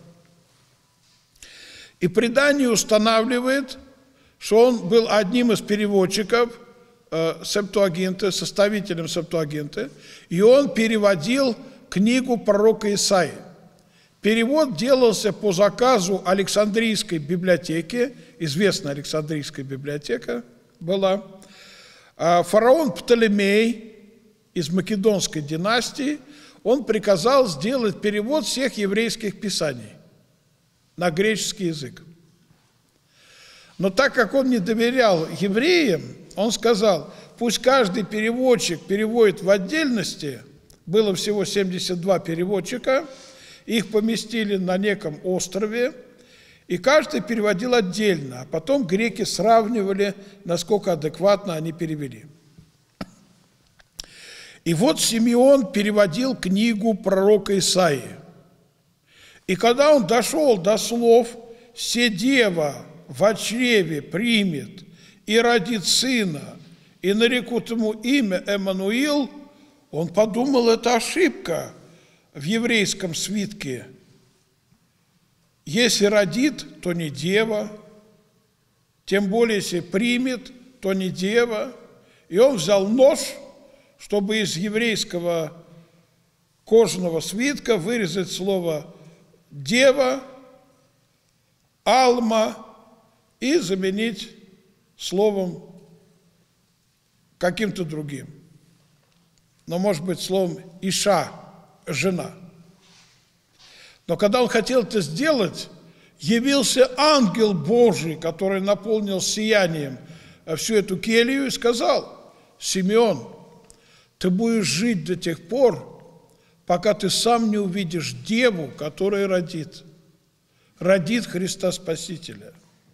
И предание устанавливает, что он был одним из переводчиков э, Септуагинты, составителем Септуагинты, и он переводил книгу пророка Исаии. Перевод делался по заказу Александрийской библиотеки, известная Александрийская библиотека была. Фараон Птолемей из Македонской династии, он приказал сделать перевод всех еврейских писаний на греческий язык. Но так как он не доверял евреям, он сказал: пусть каждый переводчик переводит в отдельности. Было всего семьдесят два переводчика, их поместили на неком острове, и каждый переводил отдельно, а потом греки сравнивали, насколько адекватно они перевели. И вот Симеон переводил книгу пророка Исаии. И когда он дошел до слов «се дева в чреве примет и родит сына, и нарекут ему имя Эммануил», он подумал, это ошибка в еврейском свитке. Если родит, то не дева, тем более, если примет, то не дева. И он взял нож, чтобы из еврейского кожаного свитка вырезать слово «дева», «алма» и заменить словом каким-то другим. Но, может быть, словом «иша», «жена». Но когда он хотел это сделать, явился ангел Божий, который наполнил сиянием всю эту келью, и сказал: «Симеон, ты будешь жить до тех пор, пока ты сам не увидишь деву, которая родит, родит Христа Спасителя».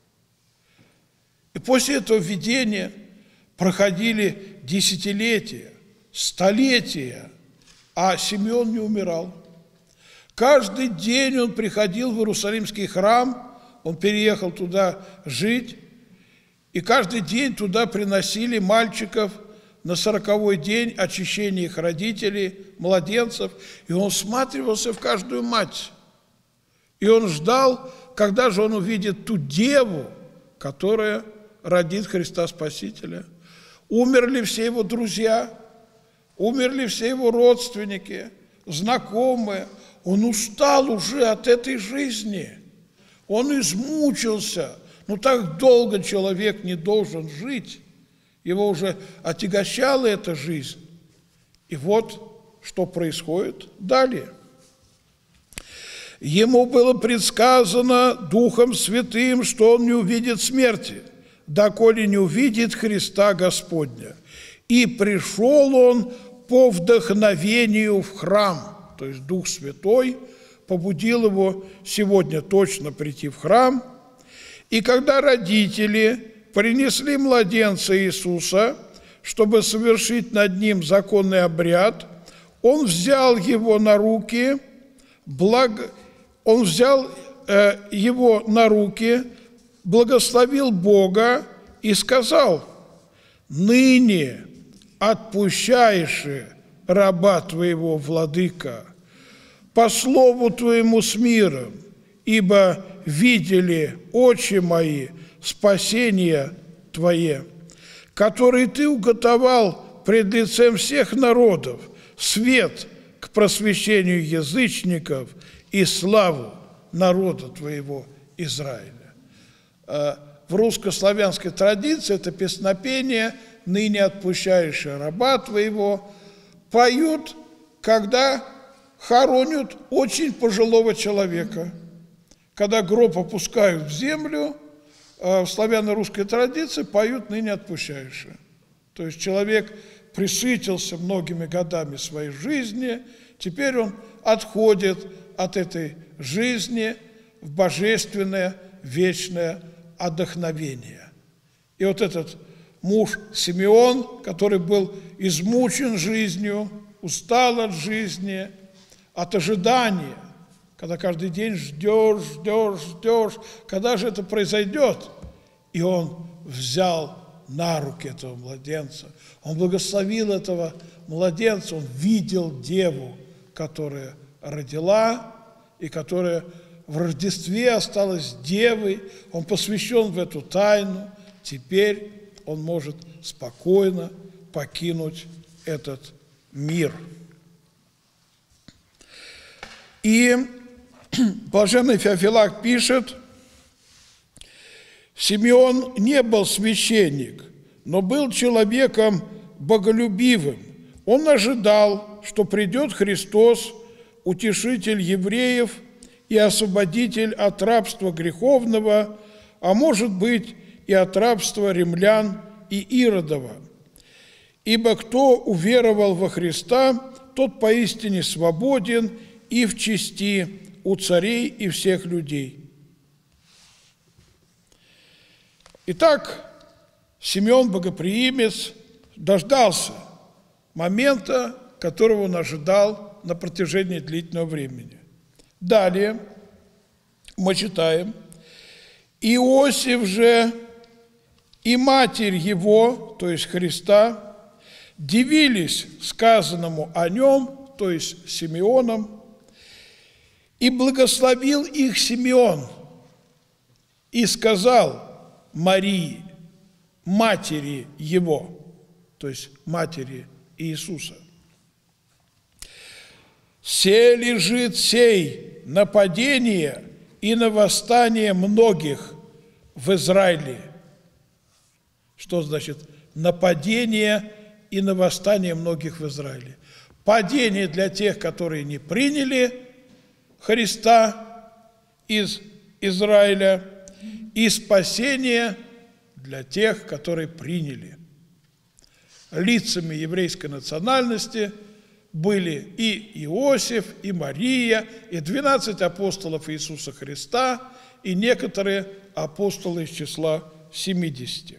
И после этого видения проходили десятилетия, столетия, а Симеон не умирал. Каждый день он приходил в Иерусалимский храм, он переехал туда жить, И каждый день туда приносили мальчиков на сороковой день очищения их родителей, младенцев. И он всматривался в каждую мать. И он ждал, когда же он увидит ту деву, которая родит Христа Спасителя. Умерли все его друзья, умерли все его родственники, знакомые. Он устал уже от этой жизни. Он измучился. Ну, так долго человек не должен жить. Его уже отягощала эта жизнь. И вот что происходит далее. Ему было предсказано Духом Святым, что он не увидит смерти, доколе не увидит Христа Господня. И пришел он по вдохновению в храм, то есть Дух Святой побудил его сегодня точно прийти в храм. И когда родители принесли младенца Иисуса, чтобы совершить над ним законный обряд, он взял его на руки, благо... он взял э, его на руки, благословил Бога и сказал: «Ныне отпущаешь раба твоего, владыка, по слову твоему с миром, ибо видели очи мои спасение твое, который ты уготовал пред лицем всех народов, свет к просвещению язычников и славу народа твоего Израиля». В русско-славянской традиции это песнопение «Ныне отпущаешь раба твоего» поют, когда хоронят очень пожилого человека. Когда гроб опускают в землю, в славяно-русской традиции поют «Ныне отпущаешь». То есть человек пресытился многими годами своей жизни, теперь он отходит от этой жизни в божественное, вечное отдохновение. И вот этот муж Симеон, который был измучен жизнью, устал от жизни, от ожидания, когда каждый день ждешь, ждешь, ждешь, когда же это произойдет? И он взял на руки этого младенца, он благословил этого младенца, он видел деву, которая родила и которая в Рождестве осталась девой, он посвящен в эту тайну, теперь он может спокойно покинуть этот мир. И блаженный Феофилак пишет: «Симеон не был священник, но был человеком боголюбивым. Он ожидал, что придет Христос, утешитель евреев и освободитель от рабства греховного, а может быть и от рабства римлян и Иродова. Ибо кто уверовал во Христа, тот поистине свободен и в чести у царей и всех людей». Итак, Симеон Богоприимец дождался момента, которого он ожидал на протяжении длительного времени. Далее мы читаем: «Иосиф же и матерь его, то есть Христа, дивились сказанному о нем, то есть Симеоном, и благословил их Симеон, и сказал Марии, матери его, то есть матери Иисуса: «Се лежит сей на падение и на восстание многих в Израиле». Что значит нападение и на восстание многих в Израиле? Падение для тех, которые не приняли Христа из Израиля, и спасение для тех, которые приняли. Лицами еврейской национальности были и Иосиф, и Мария, и двенадцать апостолов Иисуса Христа, и некоторые апостолы из числа семидесяти.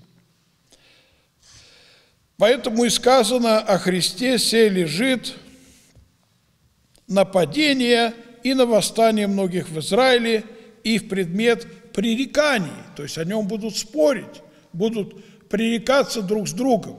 Поэтому и сказано о Христе: «Сей лежит на падение и на восстание многих в Израиле, и в предмет пререканий», то есть о нем будут спорить, будут пререкаться друг с другом.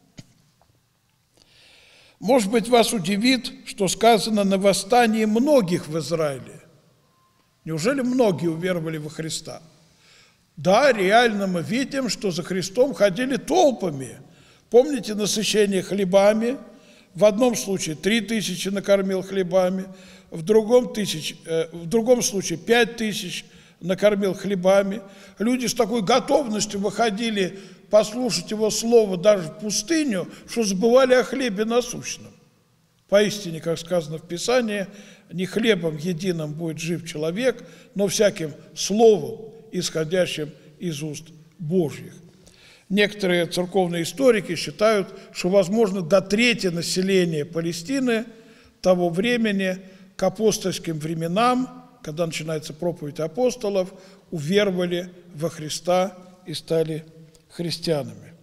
Может быть, вас удивит, что сказано на восстании многих в Израиле. Неужели многие уверовали во Христа? Да, реально мы видим, что за Христом ходили толпами. Помните насыщение хлебами? В одном случае три тысячи накормил хлебами, в другом, тысяч, э, в другом случае пять тысяч накормил хлебами. Люди с такой готовностью выходили послушать его слово даже в пустыню, что забывали о хлебе насущном. Поистине, как сказано в Писании, не хлебом единым будет жив человек, но всяким словом, исходящим из уст Божьих. Некоторые церковные историки считают, что, возможно, до трети населения Палестины того времени к апостольским временам, когда начинается проповедь апостолов, уверовали во Христа и стали христианами.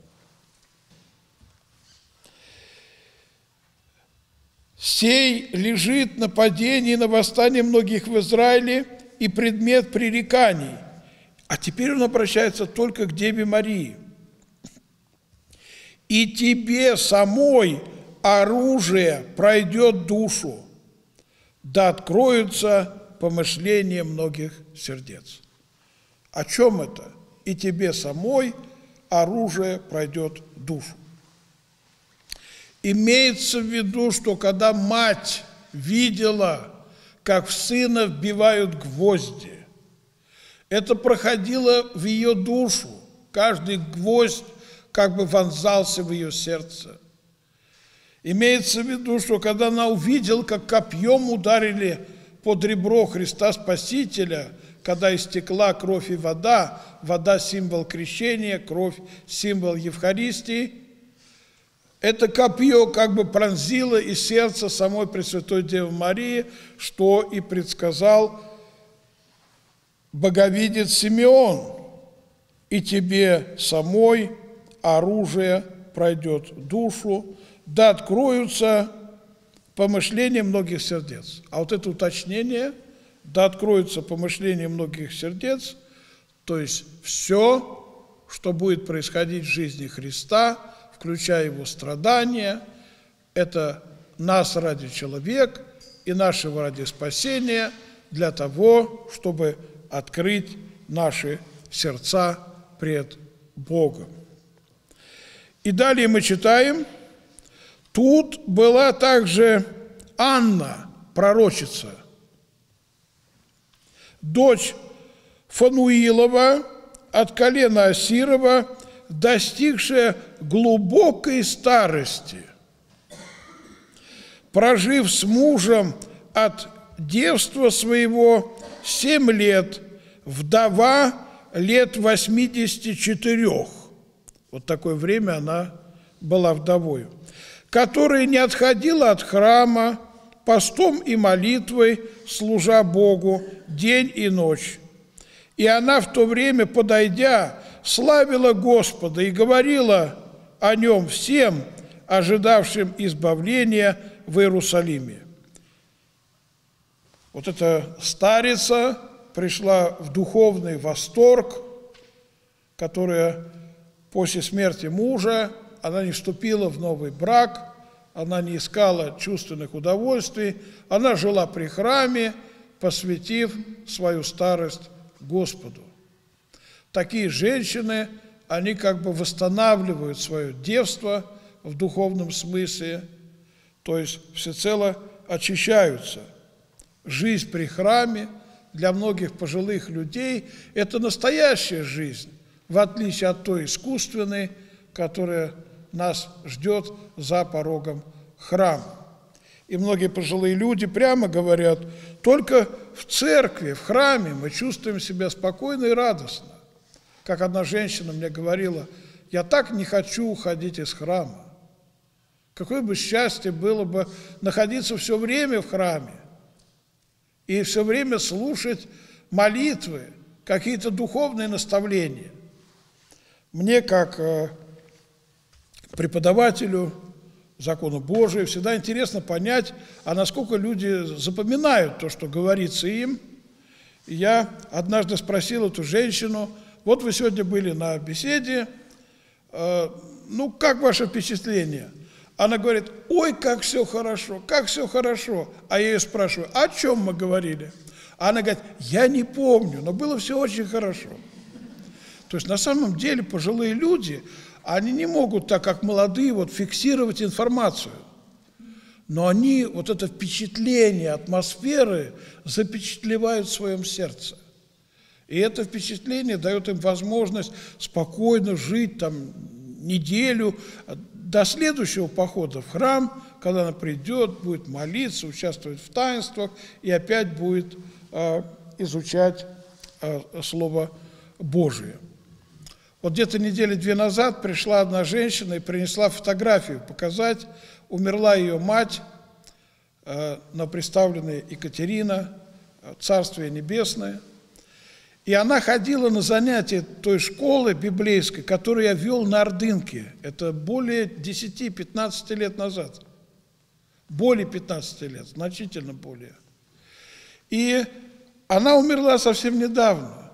«Сей лежит нападение на восстание многих в Израиле и предмет пререканий». А теперь он обращается только к Деве Марии. «И тебе самой оружие пройдет душу, да откроются помышления многих сердец». О чем это? «И тебе самой оружие пройдет душу». Имеется в виду, что когда мать видела, как в сына вбивают гвозди, это проходило в ее душу. Каждый гвоздь как бы вонзался в ее сердце. Имеется в виду, что когда она увидела, как копьем ударили под ребро Христа Спасителя, когда истекла кровь и вода, вода – символ крещения, кровь – символ Евхаристии, это копье как бы пронзило и сердце самой Пресвятой Девы Марии, что и предсказал боговидец Симеон. «И тебе самой оружие пройдет душу, да откроются помышления многих сердец». А вот это уточнение «да откроются помышления многих сердец», то есть все, что будет происходить в жизни Христа, включая его страдания, это нас ради человека и нашего ради спасения, для того, чтобы открыть наши сердца пред Богом. И далее мы читаем, тут была также Анна, пророчица, дочь Фануилова от колена Асирова, достигшая глубокой старости, прожив с мужем от девства своего семь лет, вдова лет восьмидесяти четырех. Вот такое время она была вдовою, которая не отходила от храма, постом и молитвой, служа Богу день и ночь. И она в то время, подойдя, славила Господа и говорила о Нем всем, ожидавшим избавления в Иерусалиме. Вот эта старица пришла в духовный восторг, которая после смерти мужа, она не вступила в новый брак, она не искала чувственных удовольствий, она жила при храме, посвятив свою старость Господу. Такие женщины, они как бы восстанавливают свое девство в духовном смысле, то есть всецело очищаются. Жизнь при храме для многих пожилых людей – это настоящая жизнь, в отличие от той искусственной, которая нас ждет за порогом храма. И многие пожилые люди прямо говорят, только в церкви, в храме мы чувствуем себя спокойно и радостно. Как одна женщина мне говорила, я так не хочу уходить из храма. Какое бы счастье было бы находиться все время в храме и все время слушать молитвы, какие-то духовные наставления. Мне, как преподавателю закона Божия, всегда интересно понять, а насколько люди запоминают то, что говорится им. И я однажды спросил эту женщину, вот вы сегодня были на беседе, э, ну, как ваше впечатление? Она говорит, ой, как все хорошо, как все хорошо. А я ее спрашиваю, о чем мы говорили? Она говорит, я не помню, но было все очень хорошо. То есть на самом деле пожилые люди, они не могут, так как молодые, вот, фиксировать информацию. Но они вот это впечатление атмосферы запечатлевают в своем сердце. И это впечатление дает им возможность спокойно жить там неделю, до следующего похода в храм, когда она придет, будет молиться, участвовать в таинствах и опять будет э, изучать э, Слово Божие. Вот где-то недели две назад пришла одна женщина и принесла фотографию показать. Умерла ее мать, э, но представленная Екатерина, Царствие Небесное. И она ходила на занятия той школы библейской, которую я вел на Ордынке. Это более десяти-пятнадцати лет назад. Более пятнадцати лет, значительно более. И она умерла совсем недавно.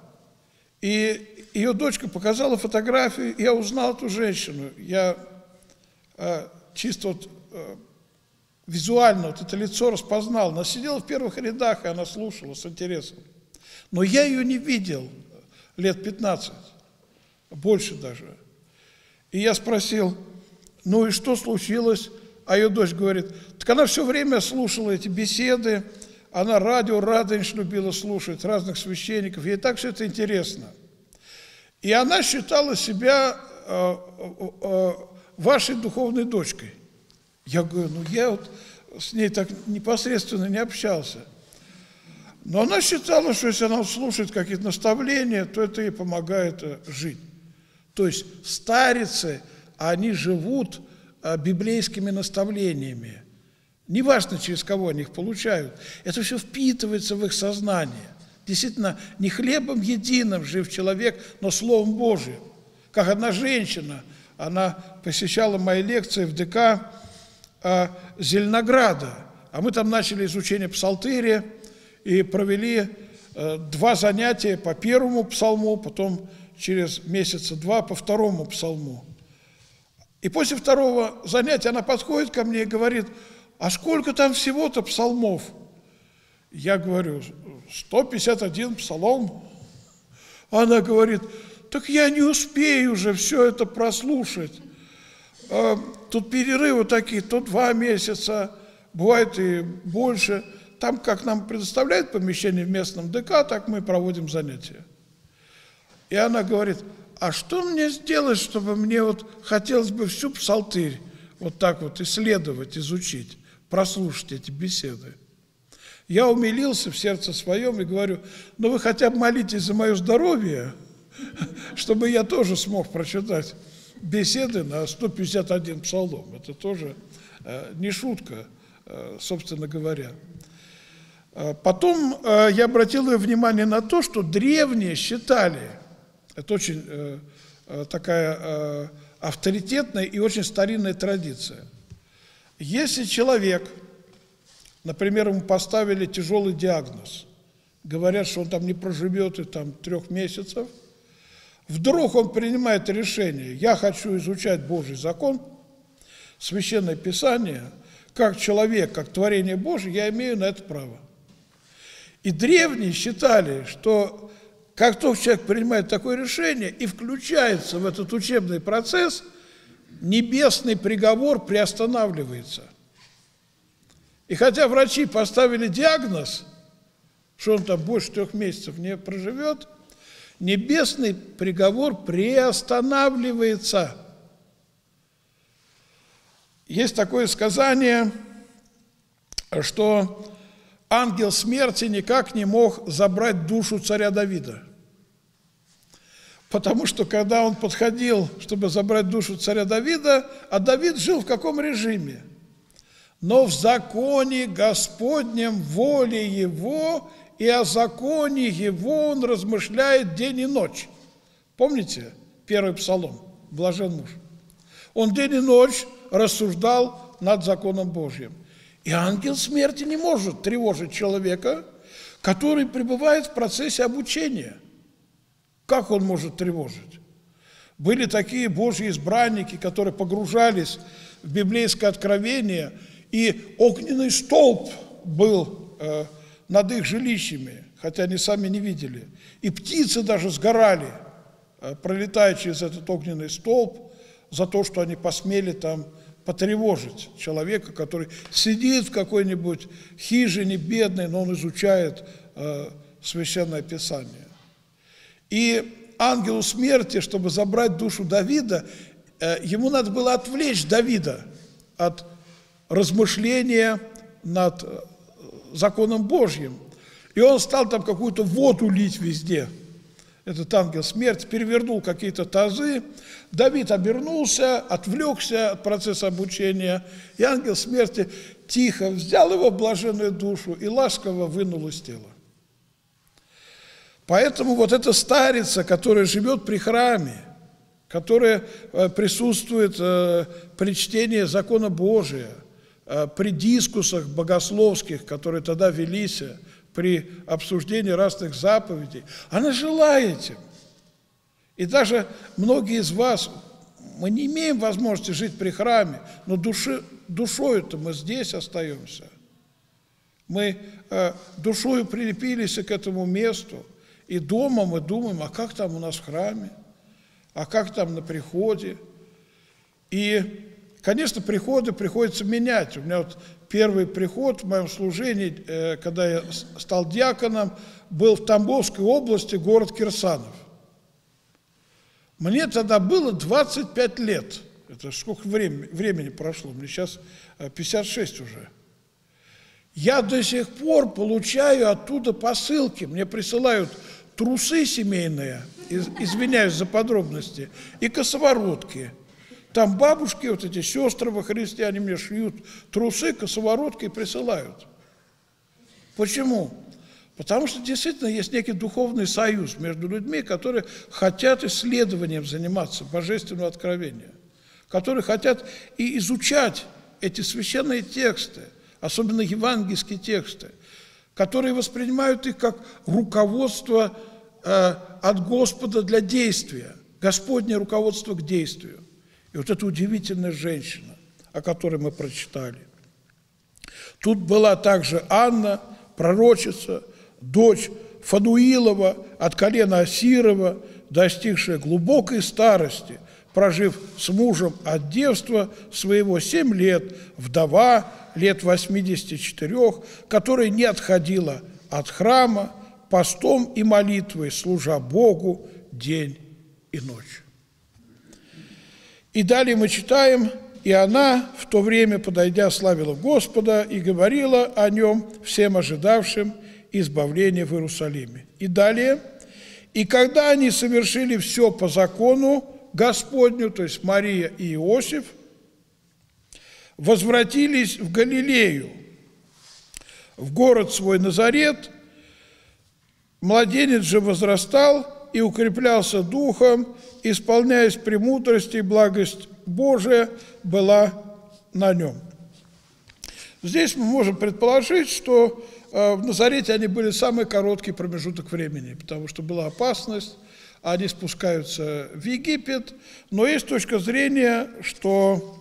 И ее дочка показала фотографию, и я узнал эту женщину. Я э, чисто вот, э, визуально вот это лицо распознал. Она сидела в первых рядах, и она слушала с интересом. Но я ее не видел лет пятнадцать, больше даже. И я спросил, ну и что случилось? А ее дочь говорит, так она все время слушала эти беседы, она радио Радонеж любила слушать, разных священников, ей так все это интересно. И она считала себя э, э, вашей духовной дочкой. Я говорю, ну я вот с ней так непосредственно не общался. Но она считала, что если она слушает какие-то наставления, то это ей помогает жить. То есть старицы, они живут библейскими наставлениями. Неважно, через кого они их получают. Это все впитывается в их сознание. Действительно, не хлебом единым жив человек, но Словом Божиим. Как одна женщина, она посещала мои лекции в ДК Зеленограда. А мы там начали изучение псалтыря, и провели э, два занятия по первому псалму, потом через месяца два по второму псалму. И после второго занятия она подходит ко мне и говорит, а сколько там всего-то псалмов? Я говорю, сто пятьдесят один псалом. Она говорит, так я не успею уже все это прослушать. Э, тут перерывы такие, то два месяца, бывает и больше. Там, как нам предоставляют помещение в местном ДК, так мы проводим занятия. И она говорит, а что мне сделать, чтобы мне вот хотелось бы всю псалтырь вот так вот исследовать, изучить, прослушать эти беседы? Я умилился в сердце своем и говорю, ну вы хотя бы молитесь за мое здоровье, чтобы я тоже смог прочитать беседы на сто пятьдесят один псалом. Это тоже э, не шутка, э, собственно говоря. Потом э, я обратил ее внимание на то, что древние считали, это очень э, такая э, авторитетная и очень старинная традиция. Если человек, например, ему поставили тяжелый диагноз, говорят, что он там не проживет и там трех месяцев, вдруг он принимает решение, я хочу изучать Божий закон, Священное Писание, как человек, как творение Божие, я имею на это право. И древние считали, что как только человек принимает такое решение и включается в этот учебный процесс, небесный приговор приостанавливается. И хотя врачи поставили диагноз, что он там больше трех месяцев не проживет, небесный приговор приостанавливается. Есть такое сказание, что ангел смерти никак не мог забрать душу царя Давида. Потому что когда он подходил, чтобы забрать душу царя Давида, а Давид жил в каком режиме? Но в законе Господнем воле его, и о законе его он размышляет день и ночь. Помните первый псалом, блажен муж? Он день и ночь рассуждал над законом Божьим. И ангел смерти не может тревожить человека, который пребывает в процессе обучения. Как он может тревожить? Были такие Божьи избранники, которые погружались в библейское откровение, и огненный столб был э, над их жилищами, хотя они сами не видели. И птицы даже сгорали, э, пролетая через этот огненный столб, за то, что они посмели там потревожить человека, который сидит в какой-нибудь хижине бедной, но он изучает э, Священное Писание. И ангелу смерти, чтобы забрать душу Давида, э, ему надо было отвлечь Давида от размышления над э, законом Божьим. И он стал там какую-то воду лить везде. Этот ангел смерти перевернул какие-то тазы. Давид обернулся, отвлекся от процесса обучения, и ангел смерти тихо взял его блаженную душу и ласково вынул из тела. Поэтому вот эта старица, которая живет при храме, которая присутствует при чтении закона Божия, при дискуссах богословских, которые тогда велись, при обсуждении разных заповедей, она жила этим. И даже многие из вас, мы не имеем возможности жить при храме, но души, душою-то мы здесь остаемся. Мы э, душою прилепились к этому месту, и дома мы думаем, а как там у нас в храме, а как там на приходе. И, конечно, приходы приходится менять. У меня вот первый приход в моем служении, э, когда я стал диаконом, был в Тамбовской области, город Кирсанов. Мне тогда было двадцать пять лет. Это сколько времени, времени прошло? Мне сейчас пятьдесят шесть уже. Я до сих пор получаю оттуда посылки. Мне присылают трусы семейные, из, извиняюсь за подробности, и косоворотки. Там бабушки, вот эти сестры во Христе, они мне шьют трусы, косоворотки и присылают. Почему? Потому что действительно есть некий духовный союз между людьми, которые хотят исследованием заниматься, божественного откровения, которые хотят и изучать эти священные тексты, особенно евангельские тексты, которые воспринимают их как руководство э, от Господа для действия, Господнее руководство к действию. И вот эта удивительная женщина, о которой мы прочитали. Тут была также Анна, пророчица, дочь Фануилова от колена Асирова, достигшая глубокой старости, прожив с мужем от девства своего семь лет, вдова лет восьмидесяти четырёх, которая не отходила от храма, постом и молитвой, служа Богу день и ночь. И далее мы читаем: «И она, в то время, подойдя, славила Господа и говорила о нем всем ожидавшим избавления в Иерусалиме». И далее: «И когда они совершили все по закону Господню», то есть Мария и Иосиф, «возвратились в Галилею, в город свой Назарет. Младенец же возрастал и укреплялся духом, исполняясь премудрости, и благость Божия была на нем». Здесь мы можем предположить, что в Назарете они были самый короткий промежуток времени, потому что была опасность, они спускаются в Египет, но есть точка зрения, что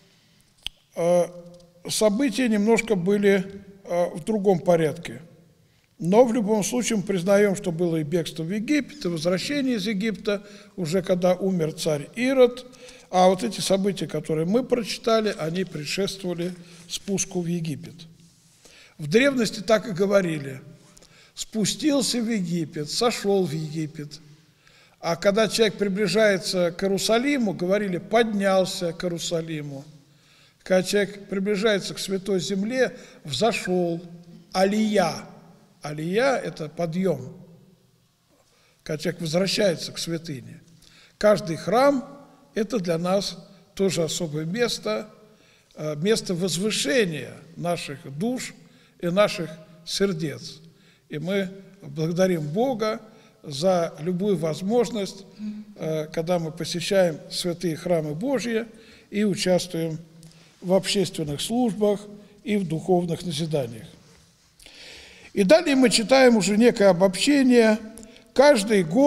события немножко были в другом порядке. Но в любом случае мы признаем, что было и бегство в Египет, и возвращение из Египта, уже когда умер царь Ирод. А вот эти события, которые мы прочитали, они предшествовали спуску в Египет. В древности так и говорили: спустился в Египет, сошел в Египет. А когда человек приближается к Иерусалиму, говорили: поднялся к Иерусалиму. Когда человек приближается к Святой Земле, взошел, алия. Алия – это подъем, когда человек возвращается к святыне. Каждый храм – это для нас тоже особое место, место возвышения наших душ и наших сердец. И мы благодарим Бога за любую возможность, когда мы посещаем святые храмы Божьи и участвуем в общественных службах и в духовных назиданиях. И далее мы читаем уже некое обобщение. Каждый год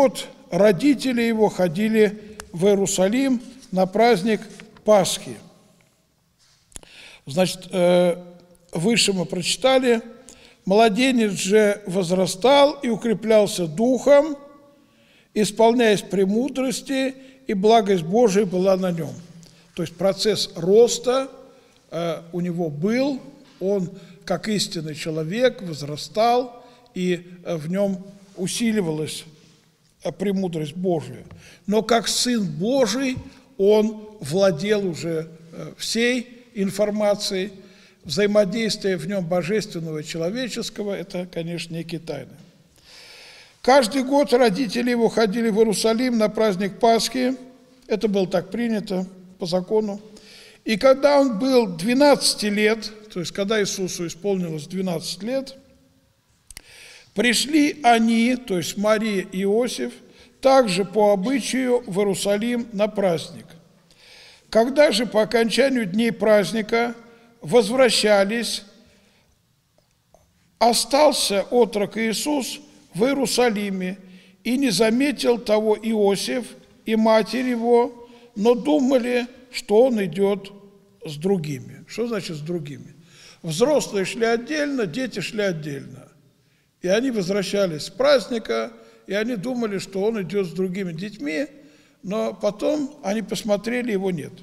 родители его ходили в Иерусалим на праздник Пасхи. Значит, выше мы прочитали: «Младенец же возрастал и укреплялся духом, исполняясь премудрости, и благость Божия была на нем». То есть процесс роста у него был, он, как истинный человек, возрастал, и в нем усиливалась премудрость Божия. Но как Сын Божий он владел уже всей информацией. Взаимодействие в нем божественного и человеческого – это, конечно, некие тайны. Каждый год родители его ходили в Иерусалим на праздник Пасхи. Это было так принято по закону. И когда он был двенадцати лет, то есть когда Иисусу исполнилось двенадцать лет, пришли они, то есть Мария и Иосиф, также по обычаю в Иерусалим на праздник. Когда же по окончанию дней праздника возвращались, остался отрок Иисус в Иерусалиме и не заметил того Иосиф и матерь его, но думали, что он идет с другими. Что значит с другими? Взрослые шли отдельно, дети шли отдельно. И они возвращались с праздника, и они думали, что он идет с другими детьми, но потом они посмотрели, его нет.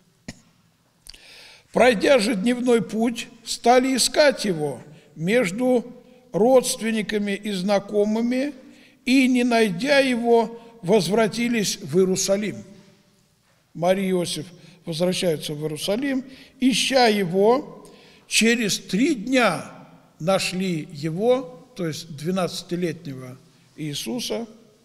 Пройдя же дневной путь, стали искать его между родственниками и знакомыми, и, не найдя его, возвратились в Иерусалим. Мария и Иосиф возвращаются в Иерусалим, ища его, через три дня нашли его, то есть двенадцатилетнего Иисуса,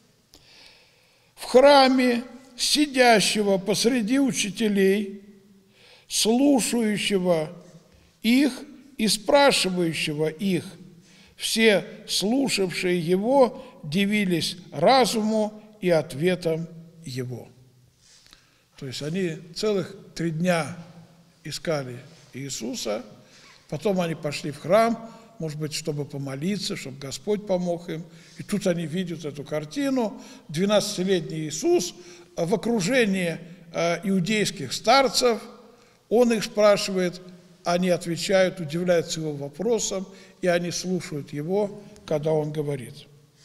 в храме, сидящего посреди учителей, слушающего их и спрашивающего их. Все слушавшие его дивились разуму и ответам его. То есть они целых три дня искали Иисуса, потом они пошли в храм, может быть, чтобы помолиться, чтобы Господь помог им. И тут они видят эту картину. двенадцатилетний Иисус в окружении иудейских старцев. Он их спрашивает, они отвечают, удивляются его вопросам, и они слушают его, когда он говорит.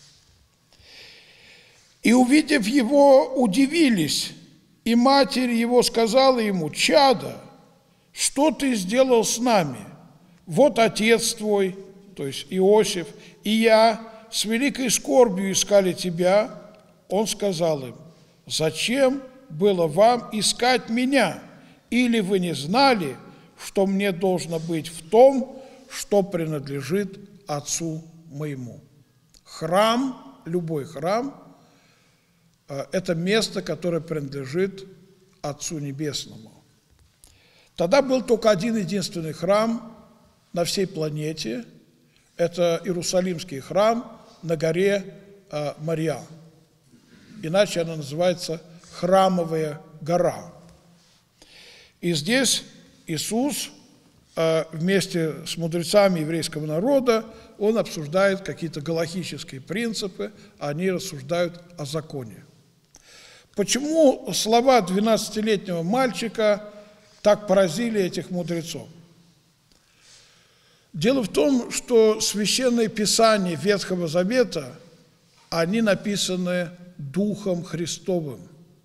И, увидев его, удивились, и матерь его сказала ему: «Чадо, что ты сделал с нами? Вот отец твой, то есть Иосиф, и я с великой скорбью искали тебя». Он сказал им: «Зачем было вам искать меня? Или вы не знали, что мне должно быть в том, что принадлежит Отцу моему?» Храм, любой храм, это место, которое принадлежит Отцу Небесному. Тогда был только один единственный храм на всей планете. Это Иерусалимский храм на горе Мория. Иначе она называется Храмовая гора. И здесь Иисус вместе с мудрецами еврейского народа, он обсуждает какие-то галахические принципы, они рассуждают о законе. Почему слова двенадцатилетнего мальчика так поразили этих мудрецов? Дело в том, что священные писания Ветхого Завета, они написаны Духом Христовым.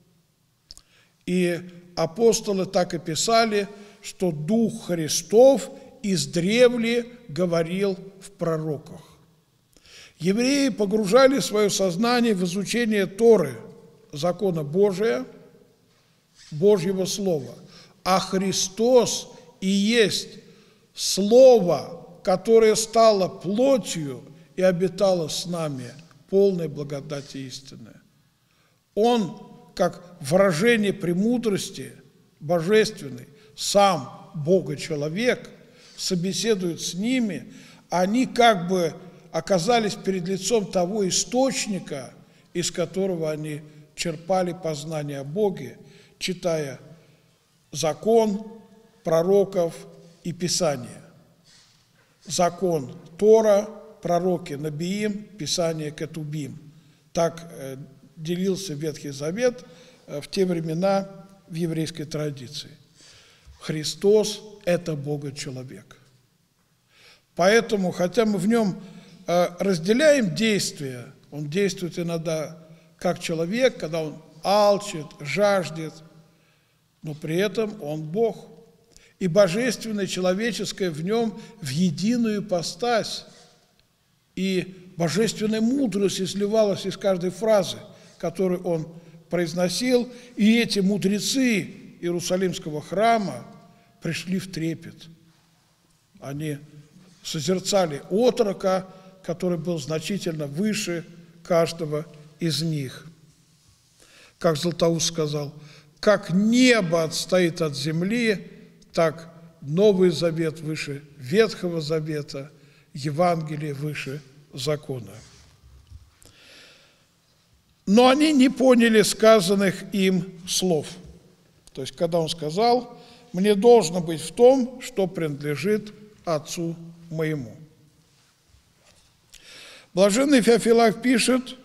И апостолы так и писали, что Дух Христов издревле говорил в пророках. Евреи погружали свое сознание в изучение Торы, закона Божия, Божьего Слова. А Христос и есть Слово, которое стало плотью и обитало с нами, полной благодати истины. Он, как выражение премудрости божественной, сам Бога-человек, собеседует с ними, они как бы оказались перед лицом того источника, из которого они черпали познание о Боге, читая закон, пророков и Писание. Закон Тора, пророки Набиим, Писание Кетубим. Так делился Ветхий Завет в те времена в еврейской традиции. Христос – это Бога-человек. Поэтому, хотя мы в нем разделяем действия, он действует иногда как человек, когда он алчит, жаждет, но при этом он Бог. И божественное, человеческое в нем в единую ипостась. И божественная мудрость изливалась из каждой фразы, которую он произносил. И эти мудрецы Иерусалимского храма пришли в трепет. Они созерцали отрока, который был значительно выше каждого из них. Как Златоуст сказал, как небо отстоит от земли, так Новый Завет выше Ветхого Завета, Евангелие выше закона. Но они не поняли сказанных им слов. То есть, когда он сказал, мне должно быть в том, что принадлежит Отцу моему. Блаженный Феофилак пишет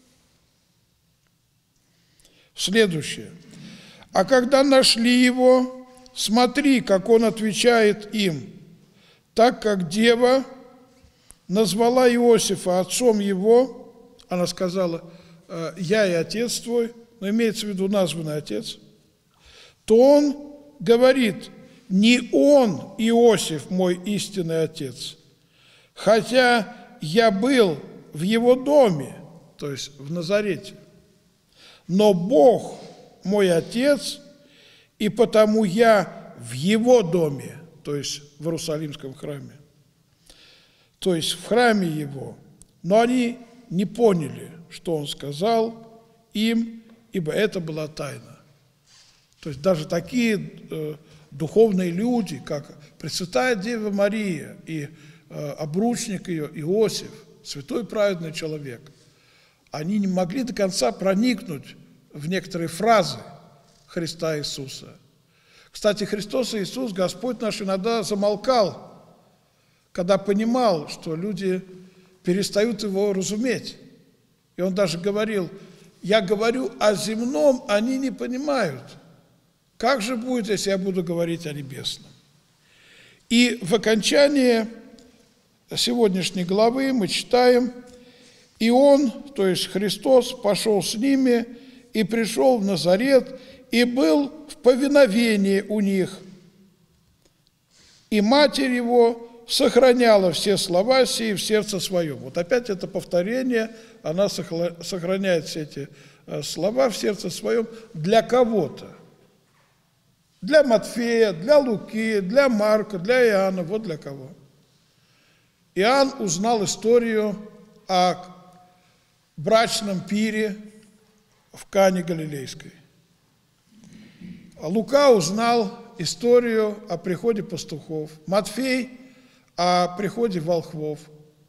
следующее. А когда нашли его, смотри, как он отвечает им, так как дева назвала Иосифа отцом его, она сказала, я и отец твой, но имеется в виду названный отец, то он говорит, не он, Иосиф, мой истинный отец, хотя я был в его доме, то есть в Назарете, но Бог мой отец, и потому я в его доме, то есть в Иерусалимском храме, то есть в храме его. Но они не поняли, что он сказал им, ибо это была тайна. То есть даже такие э, духовные люди, как Пресвятая Дева Мария и э, обручник ее Иосиф, святой праведный человек, они не могли до конца проникнуть в некоторые фразы Христа Иисуса. Кстати, Христос Иисус, Господь наш, иногда замолкал, когда понимал, что люди перестают его разуметь. И он даже говорил, я говорю о земном, они не понимают. Как же будет, если я буду говорить о небесном? И в окончании сегодняшней главы мы читаем, и он, то есть Христос, пошел с ними и пришел в Назарет, и был в повиновении у них. И матерь его сохраняла все слова сии в сердце своем. Вот опять это повторение, она сохраняет все эти слова в сердце своем для кого-то. Для Матфея, для Луки, для Марка, для Иоанна, вот для кого. Иоанн узнал историю о брачном пире в Кане Галилейской. Лука узнал историю о приходе пастухов, Матфей о приходе волхвов.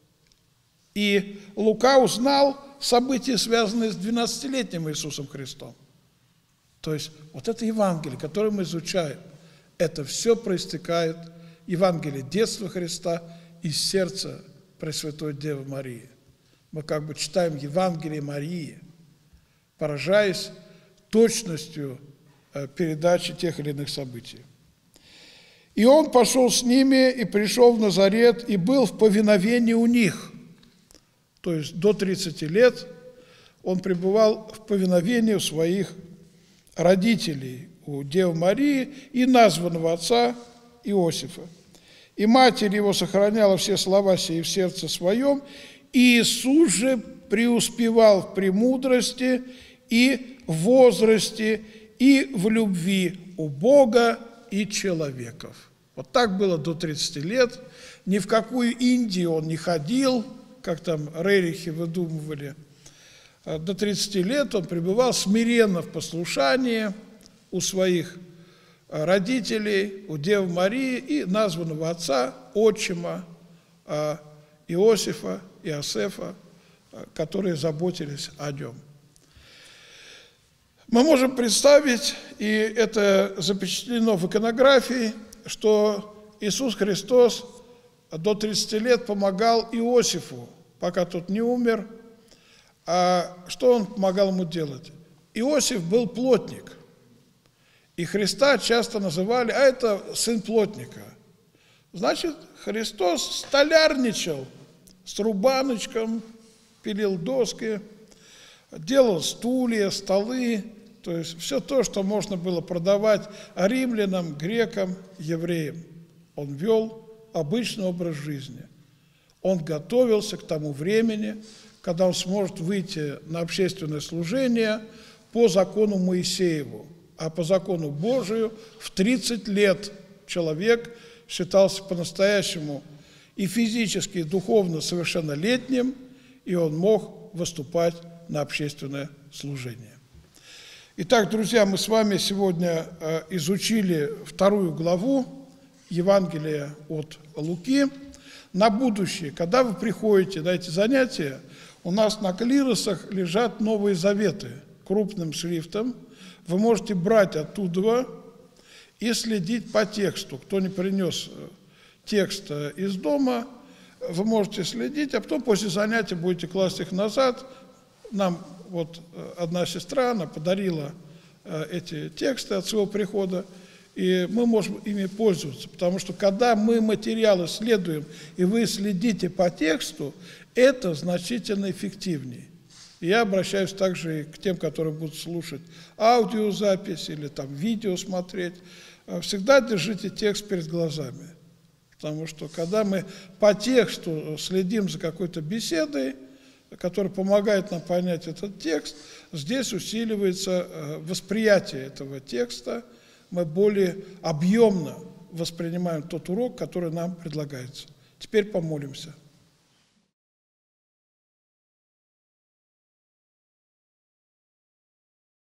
И Лука узнал события, связанные с двенадцатилетним Иисусом Христом. То есть вот это Евангелие, которое мы изучаем, это все проистекает, Евангелие детства Христа из сердца Пресвятой Девы Марии. Мы как бы читаем Евангелие Марии, поражаясь точностью передачи тех или иных событий. И он пошел с ними и пришел в Назарет, и был в повиновении у них. То есть до тридцати лет он пребывал в повиновении у своих родителей, у Девы Марии и названного отца Иосифа. И матерь его сохраняла все слова сии в сердце своем, и Иисус же преуспевал в премудрости и в возрасте, и в любви у Бога и человеков. Вот так было до тридцати лет. Ни в какую Индию он не ходил, как там рерихи выдумывали. До тридцати лет он пребывал смиренно в послушании у своих родителей, у Девы Марии и названного отца, отчима Иосифа, Иосифа, которые заботились о нем. Мы можем представить, и это запечатлено в иконографии, что Иисус Христос до тридцати лет помогал Иосифу, пока тот не умер, А что он помогал ему делать? Иосиф был плотник. И Христа часто называли, а это сын плотника. Значит, Христос столярничал с рубаночком, пилил доски, делал стулья, столы, то есть все то, что можно было продавать римлянам, грекам, евреям. Он вел обычный образ жизни. Он готовился к тому времени, когда он сможет выйти на общественное служение по закону Моисееву. А по закону Божию в тридцать лет человек считался по-настоящему и физически, и духовно совершеннолетним, и он мог выступать на общественное служение. Итак, друзья, мы с вами сегодня изучили вторую главу Евангелия от Луки. На будущее, когда вы приходите на эти занятия, у нас на клиросах лежат Новые Заветы крупным шрифтом. Вы можете брать оттуда и следить по тексту. Кто не принес текст из дома, вы можете следить, а потом после занятия будете класть их назад. Нам вот одна сестра, она подарила эти тексты от своего прихода, и мы можем ими пользоваться, потому что когда мы материалы следуем, и вы следите по тексту, это значительно эффективнее. И я обращаюсь также и к тем, которые будут слушать аудиозапись или там видео смотреть. Всегда держите текст перед глазами, потому что когда мы по тексту следим за какой-то беседой, которая помогает нам понять этот текст, здесь усиливается восприятие этого текста, мы более объемно воспринимаем тот урок, который нам предлагается. Теперь помолимся.